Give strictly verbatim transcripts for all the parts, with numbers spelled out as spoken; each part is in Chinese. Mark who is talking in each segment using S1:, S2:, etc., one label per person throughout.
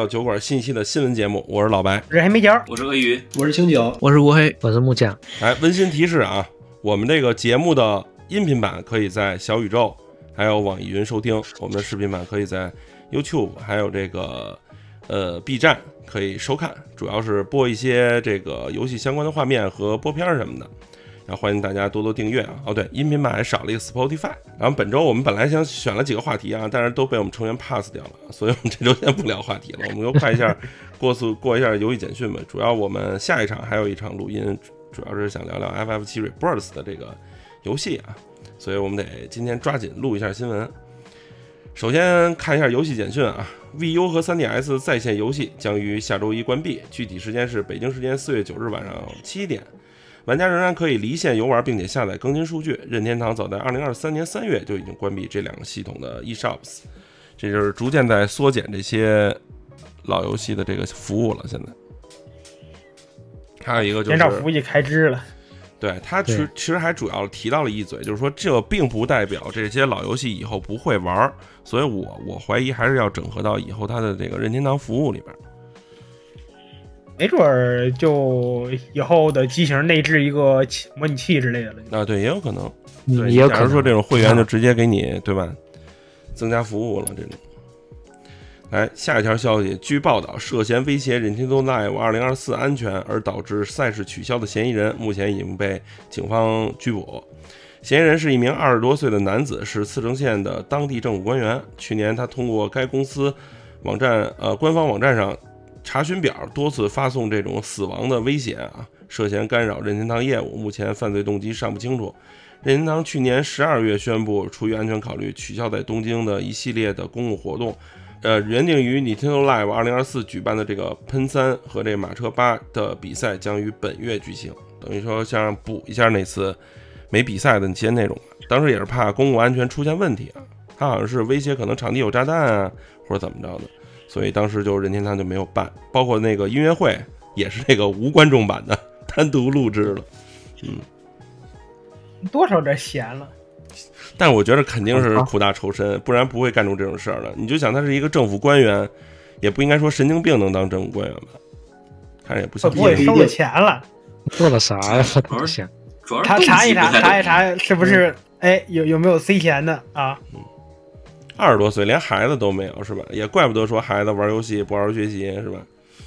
S1: 酒馆新一期的新闻节目，我是老白，
S2: 我是黑莓角，
S3: 我是鳄鱼，
S4: 我是清酒，
S5: 我是吴黑，
S6: 我是木匠。
S1: 来，温馨提示啊，我们这个节目的音频版可以在小宇宙还有网易云收听，我们的视频版可以在 YouTube 还有这个呃 B 站可以收看，主要是播一些这个游戏相关的画面和播片什么的。然后欢迎大家多多订阅啊！哦，对，音频版还少了一个 Spotify。然后本周我们本来想选了几个话题啊，但是都被我们成员 pass 掉了，所以我们这周先不聊话题了，我们就快一下过速过一下游戏简讯吧。主要我们下一场还有一场录音，主要是想聊聊 F F 七 Rebirth 的这个游戏啊，所以我们得今天抓紧录一下新闻。首先看一下游戏简讯啊 ，V U 和 三 D S 在线游戏将于下周一关闭，具体时间是北京时间四月九日晚上七点。玩家仍然可以离线游玩，并且下载更新数据。任天堂早在二零二三年三月就已经关闭这两个系统的 eShops， 这就是逐渐在缩减这些老游戏的这个服务了。现在还有一个就是减
S2: 少服务器开支了。
S1: 对，他其其实还主要提到了一嘴，就是说这并不代表这些老游戏以后不会玩，所以我我怀疑还是要整合到以后它的这个任天堂服务里边。
S2: 没准儿就以后的机型内置一个模拟器之类的了
S1: 啊，对，也有可能。
S6: 对，也有可能。
S1: 假如说这种会员就直接给你，对吧？增加服务了这种。来，下一条消息，据报道，涉嫌威胁任天堂 Live 二零二四安全而导致赛事取消的嫌疑人，目前已经被警方拘捕。嫌疑人是一名二十多岁的男子，是茨城县的当地政府官员。去年，他通过该公司网站呃官方网站上查询表多次发送这种死亡的威胁啊，涉嫌干扰任天堂业务，目前犯罪动机尚不清楚。任天堂去年十二月宣布，出于安全考虑，取消在东京的一系列的公共活动。呃，原定于 Nintendo Live 二零二四举办的这个喷三和这马车八的比赛将于本月举行，等于说像补一下那次没比赛的那些内容。当时也是怕公共安全出现问题啊，他好像是威胁可能场地有炸弹啊，或者怎么着的。所以当时就任天堂就没有办，包括那个音乐会也是那个无观众版的，单独录制了。嗯，
S2: 多少有点闲了。
S1: 但我觉得肯定是苦大仇深，不然不会干出这种事儿的。你就想他是一个政府官员，也不应该说神经病能当政府官员吧？看着也不像。
S2: 会不会收了钱了？
S6: 做了啥呀？我想
S2: 他查一查，查一查是不是？哎，有有没有塞钱的啊？
S1: 嗯。二十多岁连孩子都没有是吧？也怪不得说孩子玩游戏不好好学习是吧？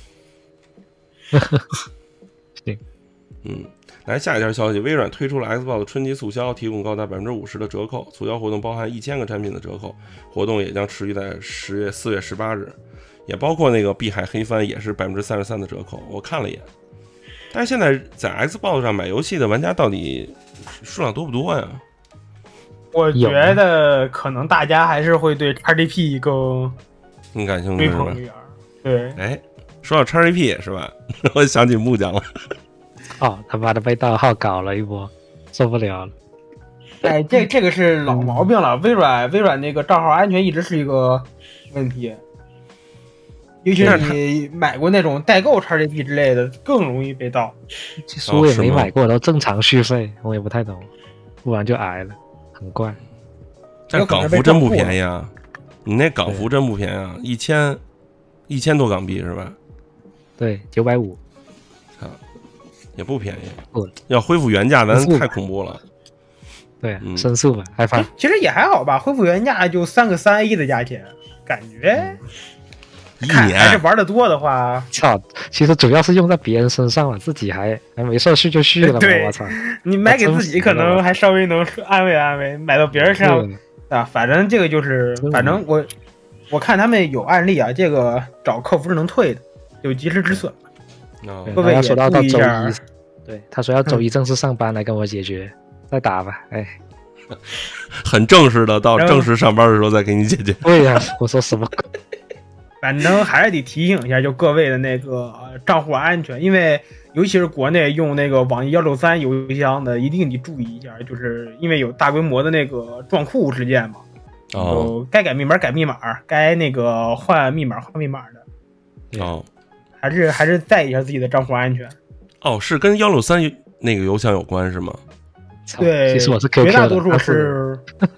S6: 行，
S1: 嗯，来下一条消息，微软推出了 Xbox 春季促销，提供高达百分之五十的折扣，促销活动包含一千个产品的折扣，活动也将持续在十月四月十八日，也包括那个碧海黑帆也是百分之三十三的折扣，我看了一眼。但是现在在 Xbox 上买游戏的玩家到底数量多不多呀？
S2: 我觉得可能大家还是会对 X G P 更
S1: 更感兴趣是吧？
S2: 对，
S1: 哎，说到 X G P 是吧？我想起木匠了。
S6: 哦，他妈的被盗号搞了一波，受不了了。
S2: 哎，这这个是老毛病了。微软微软那个账号安全一直是一个问题，尤其是你买过那种代购 X G P 之类的，更容易被盗。
S6: 其实我也没买过，都正常续费，我也不太懂，不然就挨了。很怪，
S1: 但港服真不便宜啊！你那港服真不便宜啊，一千一千多港币是吧？
S6: 对，九百五，
S1: 啊，也不便宜。要恢复原价，咱太恐怖了。
S6: 对，嗯、申诉吧，害怕。
S2: 其实也还好吧，恢复原价就三个三 A 的价钱，感觉。
S1: 一年
S2: 还是玩的多的话，
S6: 操！其实主要是用在别人身上了，自己还还没事续就续了嘛。我操！
S2: 你买给自己可能还稍微能安慰安慰，买到别人身上啊，反正这个就是，反正我我看他们有案例啊，这个找客服是能退的，有及时止损。
S1: 哦，
S6: 各位也注意一下。对，他说要周一正式上班来跟我解决，再打吧。哎，
S1: 很正式的，到正式上班的时候再给你解决。
S6: 对呀，我说什么？
S2: 反正还是得提醒一下，就各位的那个账户安全，因为尤其是国内用那个网易一六三邮箱的，一定得注意一下，就是因为有大规模的那个撞库事件嘛。哦。该改密码改密码，该那个换密码换密码的。
S1: 哦。
S2: 还是还是在意一下自己的账户安全。
S1: 哦，是跟一六三那个邮箱有关是吗？
S2: 对，
S6: 其实我是 Q Q 的，
S2: 绝大多数是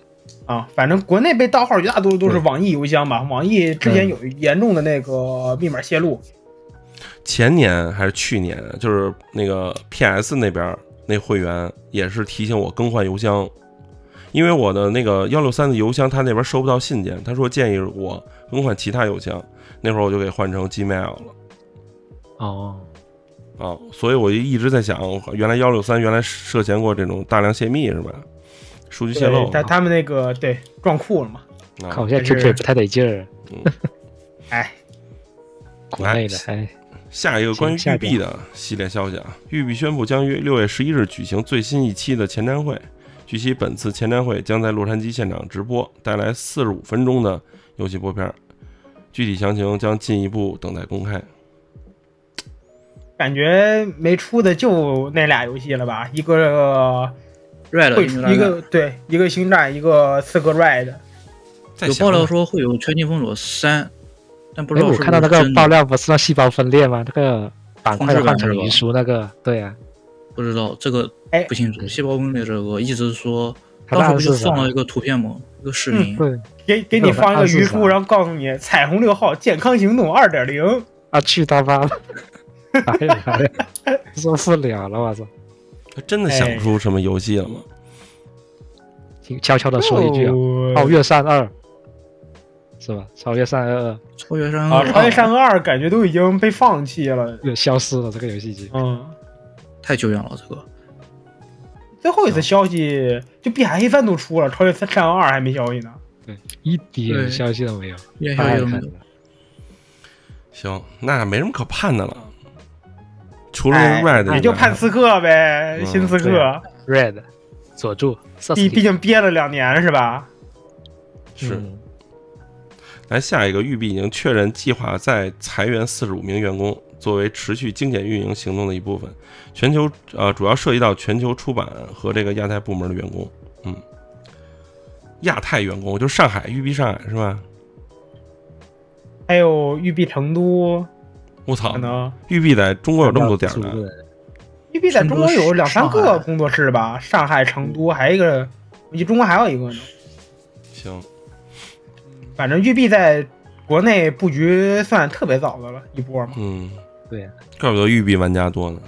S2: 啊，反正国内被盗号绝大多数都是网易邮箱吧，网易之前有严重的那个密码泄露。
S1: 前年还是去年，就是那个 P S 那边那会员也是提醒我更换邮箱，因为我的那个一六三的邮箱他那边收不到信件，他说建议我更换其他邮箱，那会儿我就给换成 Gmail 了。
S6: 哦，
S1: 啊，所以我就一直在想，原来一六三原来涉嫌过这种大量泄密是吧？数据泄露，
S2: 他他们那个对撞库了嘛？
S1: 啊、
S6: 看我现在 Q Q 也不太得劲儿。
S1: 嗯，
S2: 哎，
S6: 国内的哎。
S1: 下一个关于育碧的系列消息啊，育碧宣布将于六月十一日举行最新一期的前瞻会。据悉，本次前瞻会将在洛杉矶现场直播，带来四十五分钟的游戏播片，具体详情将进一步等待公开。
S2: 感觉没出的就那俩游戏了吧？一个
S3: Red，
S2: 一个对，一个星战，一个刺客 Red。
S3: 有爆料说会有《全境封锁三》。但不知道是不是
S6: 我看到那个爆料不是那细胞分裂吗？那个板块换成遗书那个，对啊，
S3: 不知道这个不清楚。细胞分裂这个一直说，
S6: 当
S3: 时不是放了一个图片吗？一个视频，
S2: 嗯、对，给给你放一个遗书，然后告诉你彩虹六号健康行动 二点零
S6: 啊，去他妈的！哎呀哎呀，受不了了，我操！
S1: 他真的想不出什么游戏了吗？
S6: 请悄悄的说一句啊，《超越三二》。是吧？超越三二二，
S3: 超越三二，
S2: 超越三二，感觉都已经被放弃了，
S6: 消失了这个游戏机。
S2: 嗯，
S3: 太久远了。这个
S2: 最后一次消息，就碧海黑三都出了，超越三二还没消息呢。
S6: 对，一点消息都没有，
S3: 一点消息都没有。
S1: 行，那没什么可盼的了，除了
S2: Red，
S1: 也
S2: 就盼刺客呗，
S1: 嗯、
S2: 新刺客
S6: Red， 佐助，
S2: 毕毕竟憋了两年是吧？
S1: 是。嗯来下一个，育碧已经确认计划再裁员四十五名员工，作为持续精简运营行动的一部分。全球呃主要涉及到全球出版和这个亚太部门的员工。嗯，亚太员工就是上海育碧上海是吧？
S2: 还有育碧成都。
S1: 我操！
S2: 可能
S1: 育碧在中国有这么多点呢？
S2: 育碧在中国有两三个工作室吧？上海、成都，还有一个，我记得中国还有一个呢。
S1: 行。
S2: 反正育碧在国内布局算特别早的了一波嘛。
S1: 嗯，
S6: 对呀，
S1: 怪不得育碧玩家多呢。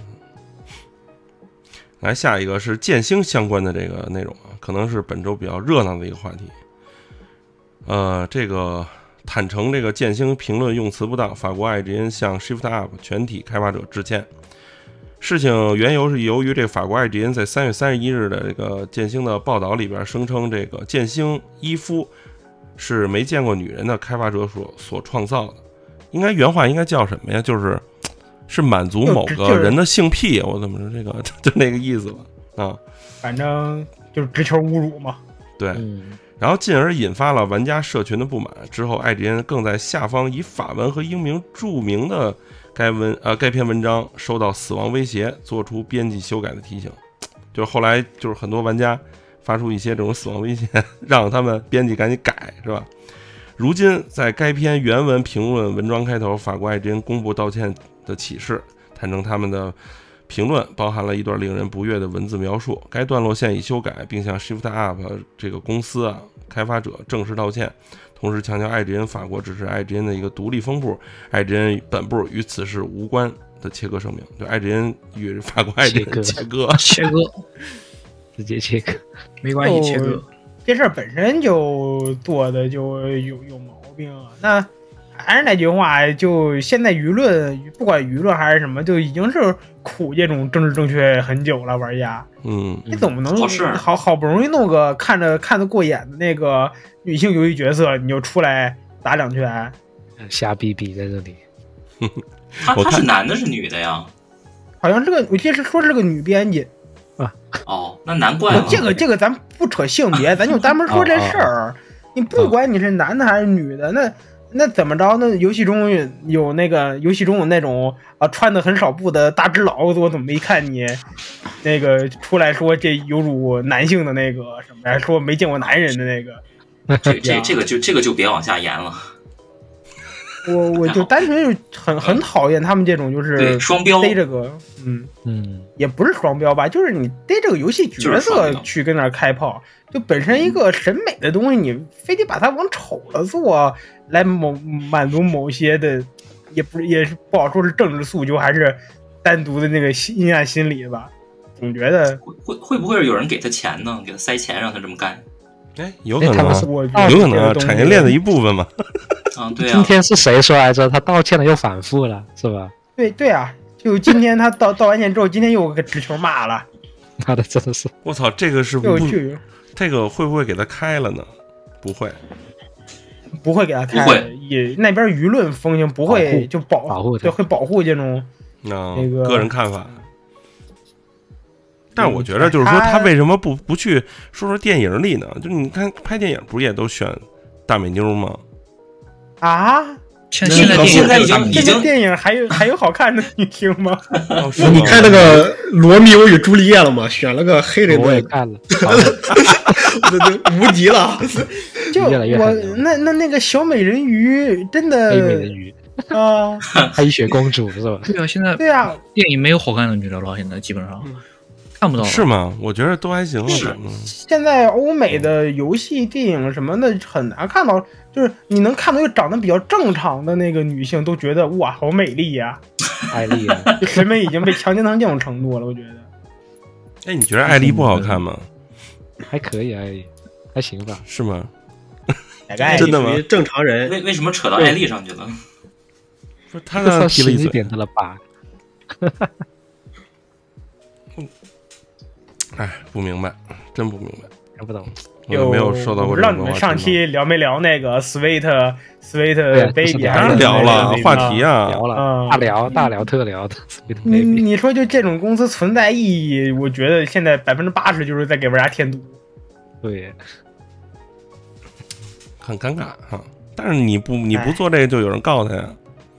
S1: 来，下一个是剑星相关的这个内容啊，可能是本周比较热闹的一个话题。呃，这个坦诚这个剑星评论用词不当，法国爱之音向 Shift Up 全体开发者致歉。事情缘由是由于这个法国爱之音在三月三十一日的这个剑星的报道里边声称，这个剑星伊夫是没见过女人的开发者所所创造的，应该原话应该叫什么呀？就是是满足某个人的性癖，我怎么说这个就那个意思吧啊，
S2: 反正就是直球侮辱嘛。
S1: 对，然后进而引发了玩家社群的不满。之后，爱之音更在下方以法文和英明注明的该文呃该篇文章收到死亡威胁，做出编辑修改的提醒。就是后来就是很多玩家发出一些这种死亡威胁，让他们编辑赶紧改，是吧？如今在该篇原文评论文章开头，法国爱之音公布道歉的启事，坦诚他们的评论包含了一段令人不悦的文字描述。该段落现已修改，并向 Shift Up 这个公司啊开发者正式道歉，同时强调爱之音法国只是爱之音的一个独立分部，爱之音本部与此事无关的切割声明。就爱之音与法国爱之音切割，
S3: 切割。
S6: 直接切割，
S3: 没关系，切割。
S2: 这事儿本身就做的就有有毛病啊。那还是那句话，就现在舆论，不管舆论还是什么，就已经是苦这种政治正确很久了。玩家，
S1: 嗯，
S2: 你怎么能好好不容易弄个看着看得过眼的那个女性游戏角色，你就出来打两拳？
S6: 瞎逼逼在这里。
S4: 他他是男的，是女的呀？
S2: 好像是个，我记得是说是个女编辑。
S4: 啊，哦，那难怪了。
S2: 这个这个咱不扯性别，咱就单门说这事儿。你不管你是男的还是女的，那那怎么着？那游戏中有那个游戏中有那种啊穿的很少布的大只佬，我怎么没看你那个出来说这有辱男性的那个什么呀？说没见过男人的那个。
S4: 这这这个就这个就别往下言了。
S2: 我我就单纯就很很讨厌他们这种就是
S4: 双标
S2: 逮这个，嗯
S6: 嗯，
S2: 也不是双标吧，就是你逮这个游戏角色去跟那儿开炮，就本身一个审美的东西，你非得把它往丑了做，来某满足某些的，也不也是不好说是政治诉求还是单独的那个阴暗心理吧。总觉得
S4: 会会会不会有人给他钱呢？给他塞钱让他这么干？
S1: 哎，有可能啊，
S2: 我
S1: 有可能啊，产业链的一部分嘛。
S4: 啊，对啊。
S6: 今天是谁说来着？他道歉了又反复了，是吧？
S2: 对对啊，就今天他道道完歉之后，今天又给直球骂了。
S6: 妈的，真的是！
S1: 我操，这个是不这个会不会给他开了呢？不会，
S2: 不会给他开了。也那边舆论风行不会就保
S6: 保护，
S2: 对，会保护这种那个
S1: 个人看法。但是我觉得，就是说，他为什么不不去说说电影里呢？就是你看拍电影，不是也都选大美妞吗？
S2: 啊，
S3: 现在
S4: 现在已经已经
S2: 电影还有还有好看的女星吗？
S1: 哦、
S5: 你看那个《罗密欧与朱丽叶》了吗？选了个黑人的，
S6: 我也看了，
S5: 无敌了。
S2: 就我那那那个小美人鱼真的
S6: 黑美人鱼
S2: 啊，
S6: 黑雪公主是吧？
S3: 对啊，现在
S2: 对啊，
S3: 电影没有好看的女的了，现在基本上。看不到
S1: 是吗？我觉得都还行了。
S2: 是现在欧美的游戏、电影什么的很难看到，就是你能看到一个长得比较正常的那个女性，都觉得哇，好美丽呀、
S6: 啊，艾丽啊，
S2: 审美已经被强奸成这种程度了，我觉得。
S1: 哎，你觉得艾丽不好看吗？
S6: 还可以，艾丽还行吧？
S1: 是吗？
S5: 真的吗？正常人
S4: 为为什么扯到艾丽上去了？
S1: 不是他那
S6: 提了一点的了吧？
S1: 哎，不明白，真不明白，
S6: 看不懂。
S1: 我没有收到过。
S2: 不知道你们上期聊没聊那个 Sweet Sweet Baby？
S1: 当然聊了，话题啊，
S6: 聊了，大聊大聊特聊的。
S2: 你你说就这种公司存在意义，我觉得现在百分之八十就是在给玩家添堵。
S6: 对，
S1: 很尴尬哈。但是你不你不做这个，就有人告他呀。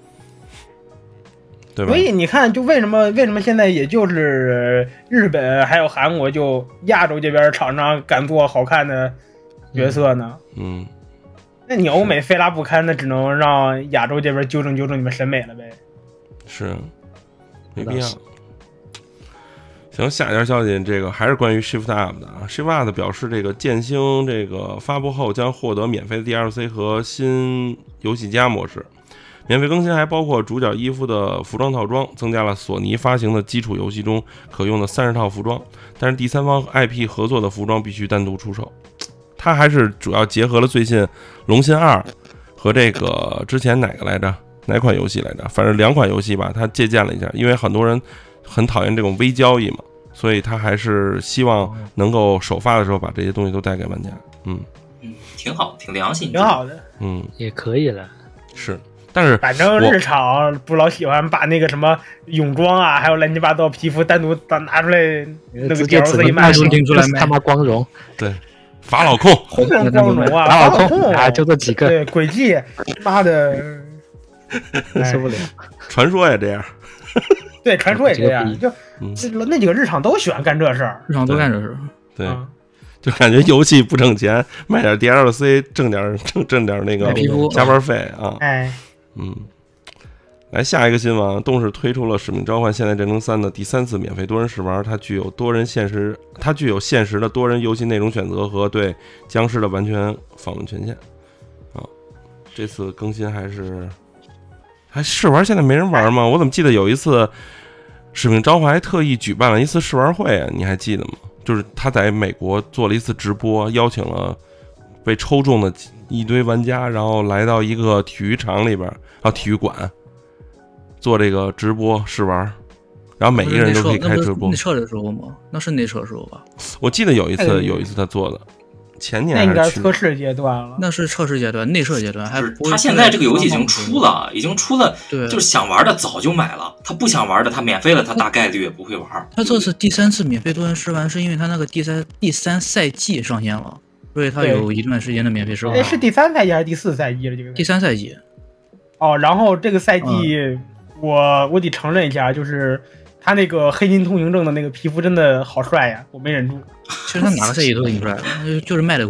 S2: 所以你看，就为什么为什么现在也就是日本还有韩国，就亚洲这边厂商敢做好看的角色呢？
S1: 嗯，
S2: 那你欧美非拉不堪，那只能让亚洲这边纠正纠正你们审美了呗。
S1: 是，没必要。行，下一条消息，这个还是关于 Shift Up 的啊。Shift Up 表示，这个剑星这个发布后将获得免费的 D L C 和新游戏加模式。免费更新还包括主角衣服的服装套装，增加了索尼发行的基础游戏中可用的三十套服装，但是第三方 I P 合作的服装必须单独出售。它还是主要结合了最近《龙心二》和这个之前哪个来着？哪款游戏来着？反正两款游戏吧，它借鉴了一下，因为很多人很讨厌这种微交易嘛，所以他还是希望能够首发的时候把这些东西都带给玩家。嗯
S4: 嗯，挺好，挺良心，
S2: 挺好的。
S1: 嗯，
S6: 也可以了。
S1: 是。但是
S2: 反正日常不老喜欢把那个什么泳装啊，还有乱七八糟皮肤单独拿出来那个 D L C 卖出
S6: 来，他妈光荣。
S1: 对，法老控，
S2: 非常光荣啊，
S6: 法老控啊，就这几个。
S2: 对，轨迹，妈的，
S6: 受不了。
S1: 传说也这样。
S2: 对，传说也这样，就那那几个日常都喜欢干这事儿，
S3: 日常都干这事儿。
S1: 对。就感觉游戏不挣钱，卖点 D L C 挣点挣挣点那个加班费啊。
S2: 哎。
S1: 嗯，来下一个新闻，动视推出了《使命召唤：现代战争三》的第三次免费多人试玩，它具有多人现实，它具有现实的多人游戏内容选择和对僵尸的完全访问权限啊。这次更新还是还试玩，现在没人玩吗？我怎么记得有一次《使命召唤》还特意举办了一次试玩会啊？你还记得吗？就是他在美国做了一次直播，邀请了被抽中的一堆玩家，然后来到一个体育场里边，啊，体育馆做这个直播试玩，然后每一个人都可以开直播。
S3: 内测的时候吗？那是内测的时候吧？
S1: 我记得有一次，有一次他做的，前年
S2: 那应该测试阶段了。
S3: 那是测试阶段，内测阶段还不。
S4: 他现在这个游戏已经出了，已经出了，
S3: 对，
S4: 就是想玩的早就买了，他不想玩的他免费了，他大概率也不会玩。
S3: 他这次第三次免费多人试玩，是因为他那个第三第三赛季上线了。所以它有一段时间的免费试玩。
S2: 哎，是第三赛季还是第四赛季了？这个
S3: 第三赛季。
S2: 哦，然后这个赛季，嗯、我我得承认一下，就是他那个黑金通行证的那个皮肤真的好帅呀，我没忍住。
S3: 其实他哪个赛季都挺帅的，就是卖的贵。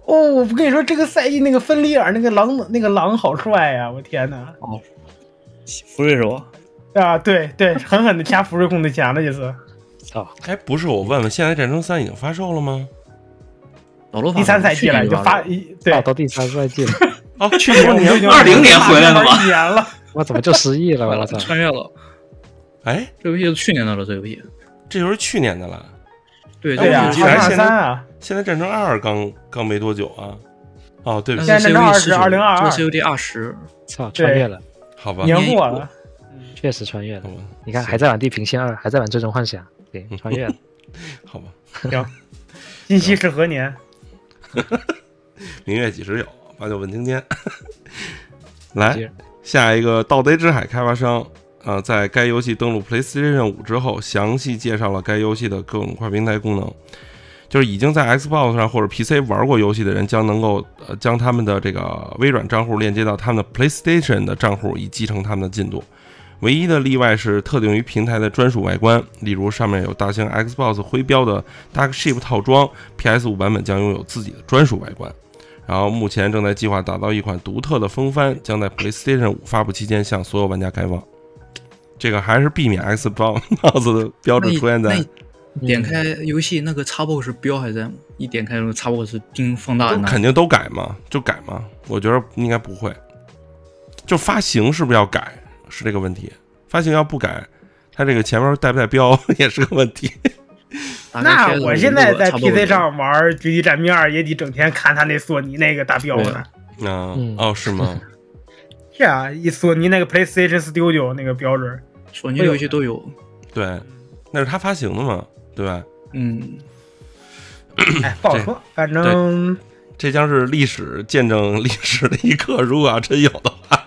S2: 哦，我跟你说，这个赛季那个芬里尔那个狼那个狼好帅呀、啊！我天哪！
S3: 哦，福瑞手
S2: 啊，对对，狠狠的掐福瑞控的枪了一次。
S6: 操！
S1: 哎，不是，我问问，现在战争三已经发售了吗？
S2: 第三赛季了，就发对，
S6: 到第三赛季了。
S1: 哦，去年
S4: 二零年回来了吗？
S2: 一年了，
S6: 我怎么就失忆了？我操！
S3: 穿越了。
S1: 哎，
S3: 这游戏是去年的了，这游戏。
S1: 这就是去年的了。
S3: 对
S2: 对呀，
S1: 我记得现在
S2: 啊，
S1: 现在战争二刚刚没多久啊。哦，对不起，
S2: 现在战争二是二零二二，
S3: 这 C O D 二十，
S6: 操，穿越了，
S1: 好吧，
S2: 年过了，
S6: 确实穿越了。你看，还在玩地平线二，还在玩最终幻想，对，穿越了。
S1: 好吧，
S2: 行，今夕是何年？
S1: 明月几时有？把酒问青天。来，下一个盗贼之海开发商。呃，在该游戏登陆 PlayStation 五之后，详细介绍了该游戏的各种跨平台功能。就是已经在 Xbox 上或者 P C 玩过游戏的人，将能够呃将他们的这个微软账户链接到他们的 PlayStation 的账户，以继承他们的进度。唯一的例外是特定于平台的专属外观，例如上面有大型 Xbox 徽标的 Darkship 套装 ，P S 五 版本将拥有自己的专属外观。然后目前正在计划打造一款独特的风帆，将在 PlayStation 五发布期间向所有玩家开放。这个还是避免 Xbox 帽子的标志出现在。
S3: 点开游戏那个 Xbox 标还在吗？一点开那个 Xbox 冰放大的，
S1: 肯定都改嘛，就改嘛。我觉得应该不会。就发行是不是要改？是这个问题。发行要不改，它这个前面带不带标也是个问题。
S2: 那我现在在 P C 上玩《绝地战兵二》，也得整天看他那索尼那个大标呢。
S1: 啊，哦，是吗？
S2: 是啊，一索尼那个 PlayStation Studio 那个标志，
S3: 索尼游戏都有。
S1: 对，那是他发行的嘛，对吧？
S3: 嗯。
S2: 哎，不好说，反正
S1: 这将是历史见证历史的一刻。如果要真有的话，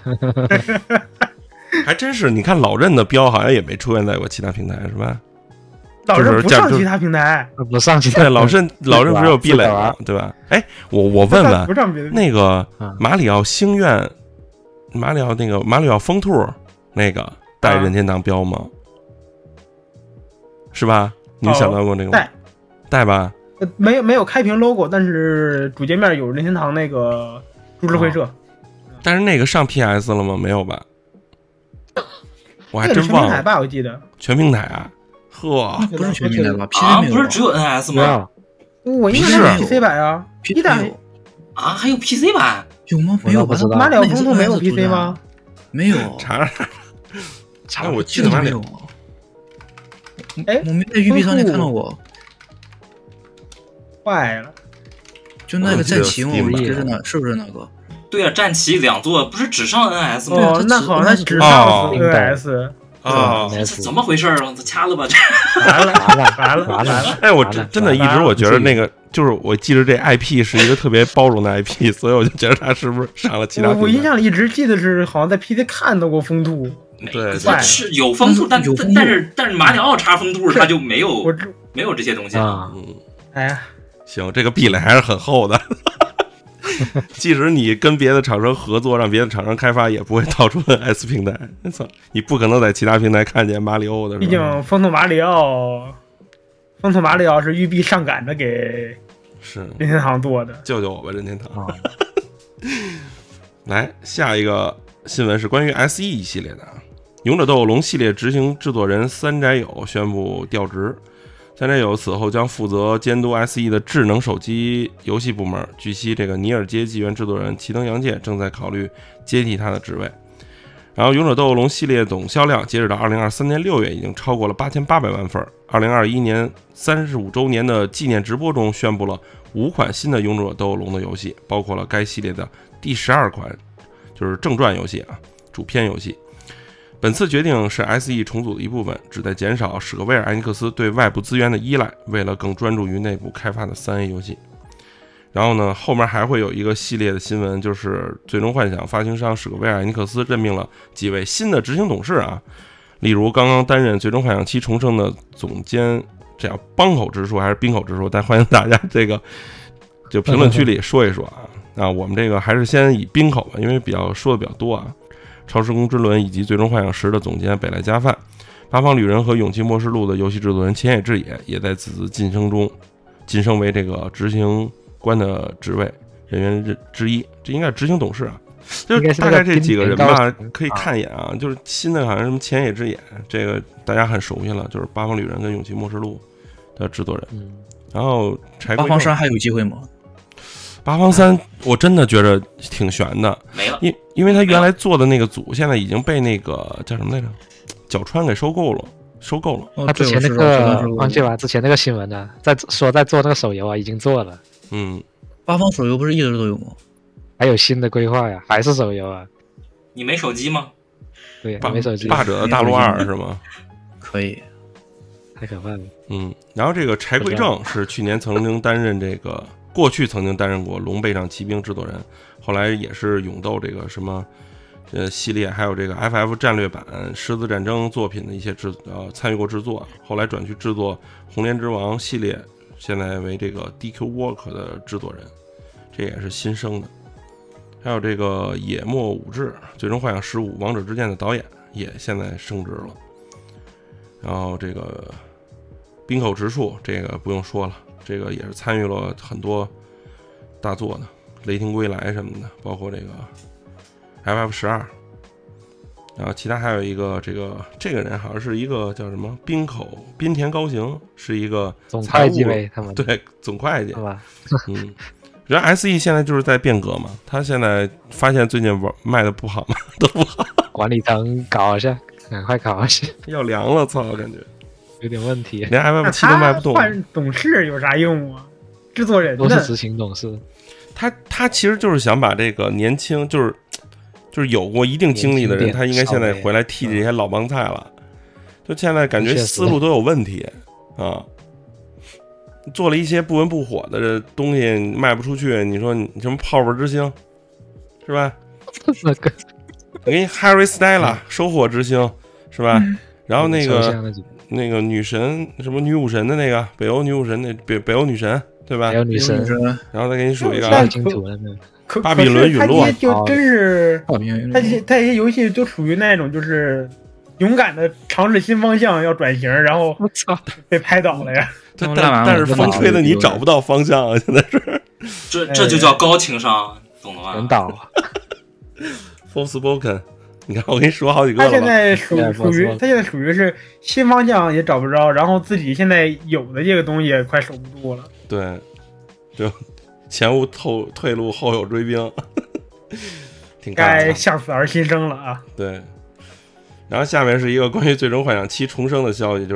S1: 还真是。你看老任的标好像也没出现在过其他平台，是吧？
S2: 老任不上其他平台，
S6: 不上其他。
S1: 对，老任老任不是有壁垒吗？对吧？哎，我我问问，那个马里奥星愿。马里奥那个马里奥风兔那个带任天堂标吗？是吧？你想到过那个吗？
S2: 带
S1: 带吧？
S2: 呃，没有没有开屏 logo， 但是主界面有任天堂那个株式会社。
S1: 但是那个上 P S 了吗？没有吧？我还真忘了。
S2: 全平台吧，我记得。
S1: 全平台啊！呵，
S3: 不是全平台吧
S4: ？P C 啊，不是只有 N S 吗？
S2: 我应该是 P C 版啊
S3: ，P
S2: 代
S4: 啊，还有 P C 版。
S3: 有吗？没有吧？
S2: 马里奥风兔没有 P C 吗？
S3: 没有。
S1: 查查，我记
S3: 得
S1: 马里奥。
S2: 哎，
S3: 我没在育碧上面看到过。
S2: 坏了，
S3: 就那个战旗，我记得是那，是不是那个？
S4: 对啊，战旗两座不是只上 N S 吗？
S2: 哦，那好像只上 N S。
S1: 啊，
S4: 怎么回事啊？掐了吧，
S2: 完了完了完了完了！
S1: 哎，我真真的一直我觉得那个就是我记得这 I P 是一个特别包容的 I P， 所以我就觉得他是不是上了其他？
S2: 我印象里一直记得是好像在 P C 看到过风兔，
S1: 对，
S4: 是有风兔，但但是但是马里奥插风兔它就没有没有这些东西
S6: 啊。
S1: 嗯，
S2: 哎呀，
S1: 行，这个壁垒还是很厚的。即使你跟别的厂商合作，让别的厂商开发，也不会套出 N S 平台。操，你不可能在其他平台看见马里奥的。
S2: 毕竟风兔马里奥，风兔马里奥是育碧上赶着给
S1: 是
S2: 任天堂做的。
S1: 救救我吧，任天堂！来，下一个新闻是关于 S E 系列的，《勇者斗恶龙》系列执行制作人三宅友宣布调职。三宅友此后将负责监督 S E 的智能手机游戏部门。据悉，这个尼尔街纪元制作人齐藤洋介正在考虑接替他的职位。然后，《勇者斗恶龙》系列总销量截止到二零二三年六月已经超过了八千八百万份。二零二一年三十五周年的纪念直播中宣布了五款新的《勇者斗恶龙》的游戏，包括了该系列的第十二款，就是正传游戏啊，主片游戏。本次决定是 S E 重组的一部分，旨在减少史克威尔艾尼克斯对外部资源的依赖，为了更专注于内部开发的 三 A 游戏。然后呢，后面还会有一个系列的新闻，就是最终幻想发行商史克威尔艾尼克斯任命了几位新的执行董事啊，例如刚刚担任最终幻想七重生的总监，这叫帮口直说还是冰口直说？但欢迎大家这个就评论区里说一说啊。啊，我们这个还是先以冰口吧，因为比较说的比较多啊。超时空之轮以及最终幻想十的总监北濑加范，八方旅人和勇气末世录的游戏制作人千野智也也在此次晋升中晋升为这个执行关的职位人员之一，这应该是执行董事啊。就是大概这几个人吧，可以看一眼啊。就是新的好像什么前野之眼，这个大家很熟悉了，就是《八方旅人》跟《勇气末世录》的制作人。
S3: 嗯，
S1: 然后柴
S3: 八方山还有机会吗？
S1: 八方三我真的觉得挺悬的，
S4: 没了，
S1: 因因为他原来做的那个组现在已经被那个叫什么来着，角川给收购了，收购了。
S3: 哦、
S6: 他之前那个忘记了，之前那个新闻呢，在说在做那个手游啊，已经做了。
S1: 嗯，
S3: 八方手游不是一直都有吗？
S6: 还有新的规划呀，还是手游啊？
S4: 你没手机吗？
S6: 对，没手机。
S1: 霸者的大陆二是吗？
S3: 可以，
S6: 太可怕了。
S1: 嗯，然后这个柴贵正是去年曾经担任这个，过去曾经担任过《龙背上骑兵》制作人，后来也是勇斗这个什么呃系列，还有这个 F F 战略版《狮子战争》作品的一些制呃参与过制作，后来转去制作《红莲之王》系列，现在为这个 D Q Work 的制作人，这也是新生的。还有这个野末武志，《最终幻想十五：王者之剑》的导演也现在升职了。然后这个滨口直树，这个不用说了，这个也是参与了很多大作的，《雷霆归来》什么的，包括这个 F F 十二。然后其他还有一个这个这个人好像是一个叫什么滨口滨田高行，是一个
S6: 总会计呗，他们
S1: 对总会计，
S6: 是吧？
S1: 嗯。人 S E 现在就是在变革嘛，他现在发现最近玩卖的不好嘛，都不好。
S6: 管理层搞一下，赶快搞一下，
S1: 要凉了，操，感觉
S6: 有点问题。
S1: 连 F F 七都卖不动。
S2: 换董事有啥用啊？制作人
S6: 都是执行董事。
S1: 他他其实就是想把这个年轻，就是就是有过一定经历的人，他应该现在回来替这些老帮菜了。就现在感觉思路都有问题啊。做了一些不温不火的东西卖不出去，你说你什么泡泡之星是吧？
S6: 那个
S1: 我给你 Harry Stella 收获之星是吧？嗯、然后那个那个女神什么女武神的那个北欧女武神那北北欧女神对吧？
S6: 北欧女神，
S1: 然后再给你数一个
S2: 巴
S1: 比伦陨落，
S2: 就真是他这他这些游戏就属于那种就是勇敢的尝试新方向要转型，然后
S6: 我操
S2: 被拍倒了呀。
S1: 但但是风吹的你找不到方向啊！现在是，
S4: 这这就叫高情商，懂了吗？
S6: 人倒
S1: ，Forspoken， 你看我跟你说好几个了吧。
S2: 他现在属属于他现在属于是新方向也找不着，然后自己现在有的这个东西也快守不住了。
S1: 对，就前无透退路，后有追兵，挺
S2: 该向死而新生了啊！
S1: 对，然后下面是一个关于《最终幻想七》重生的消息，就是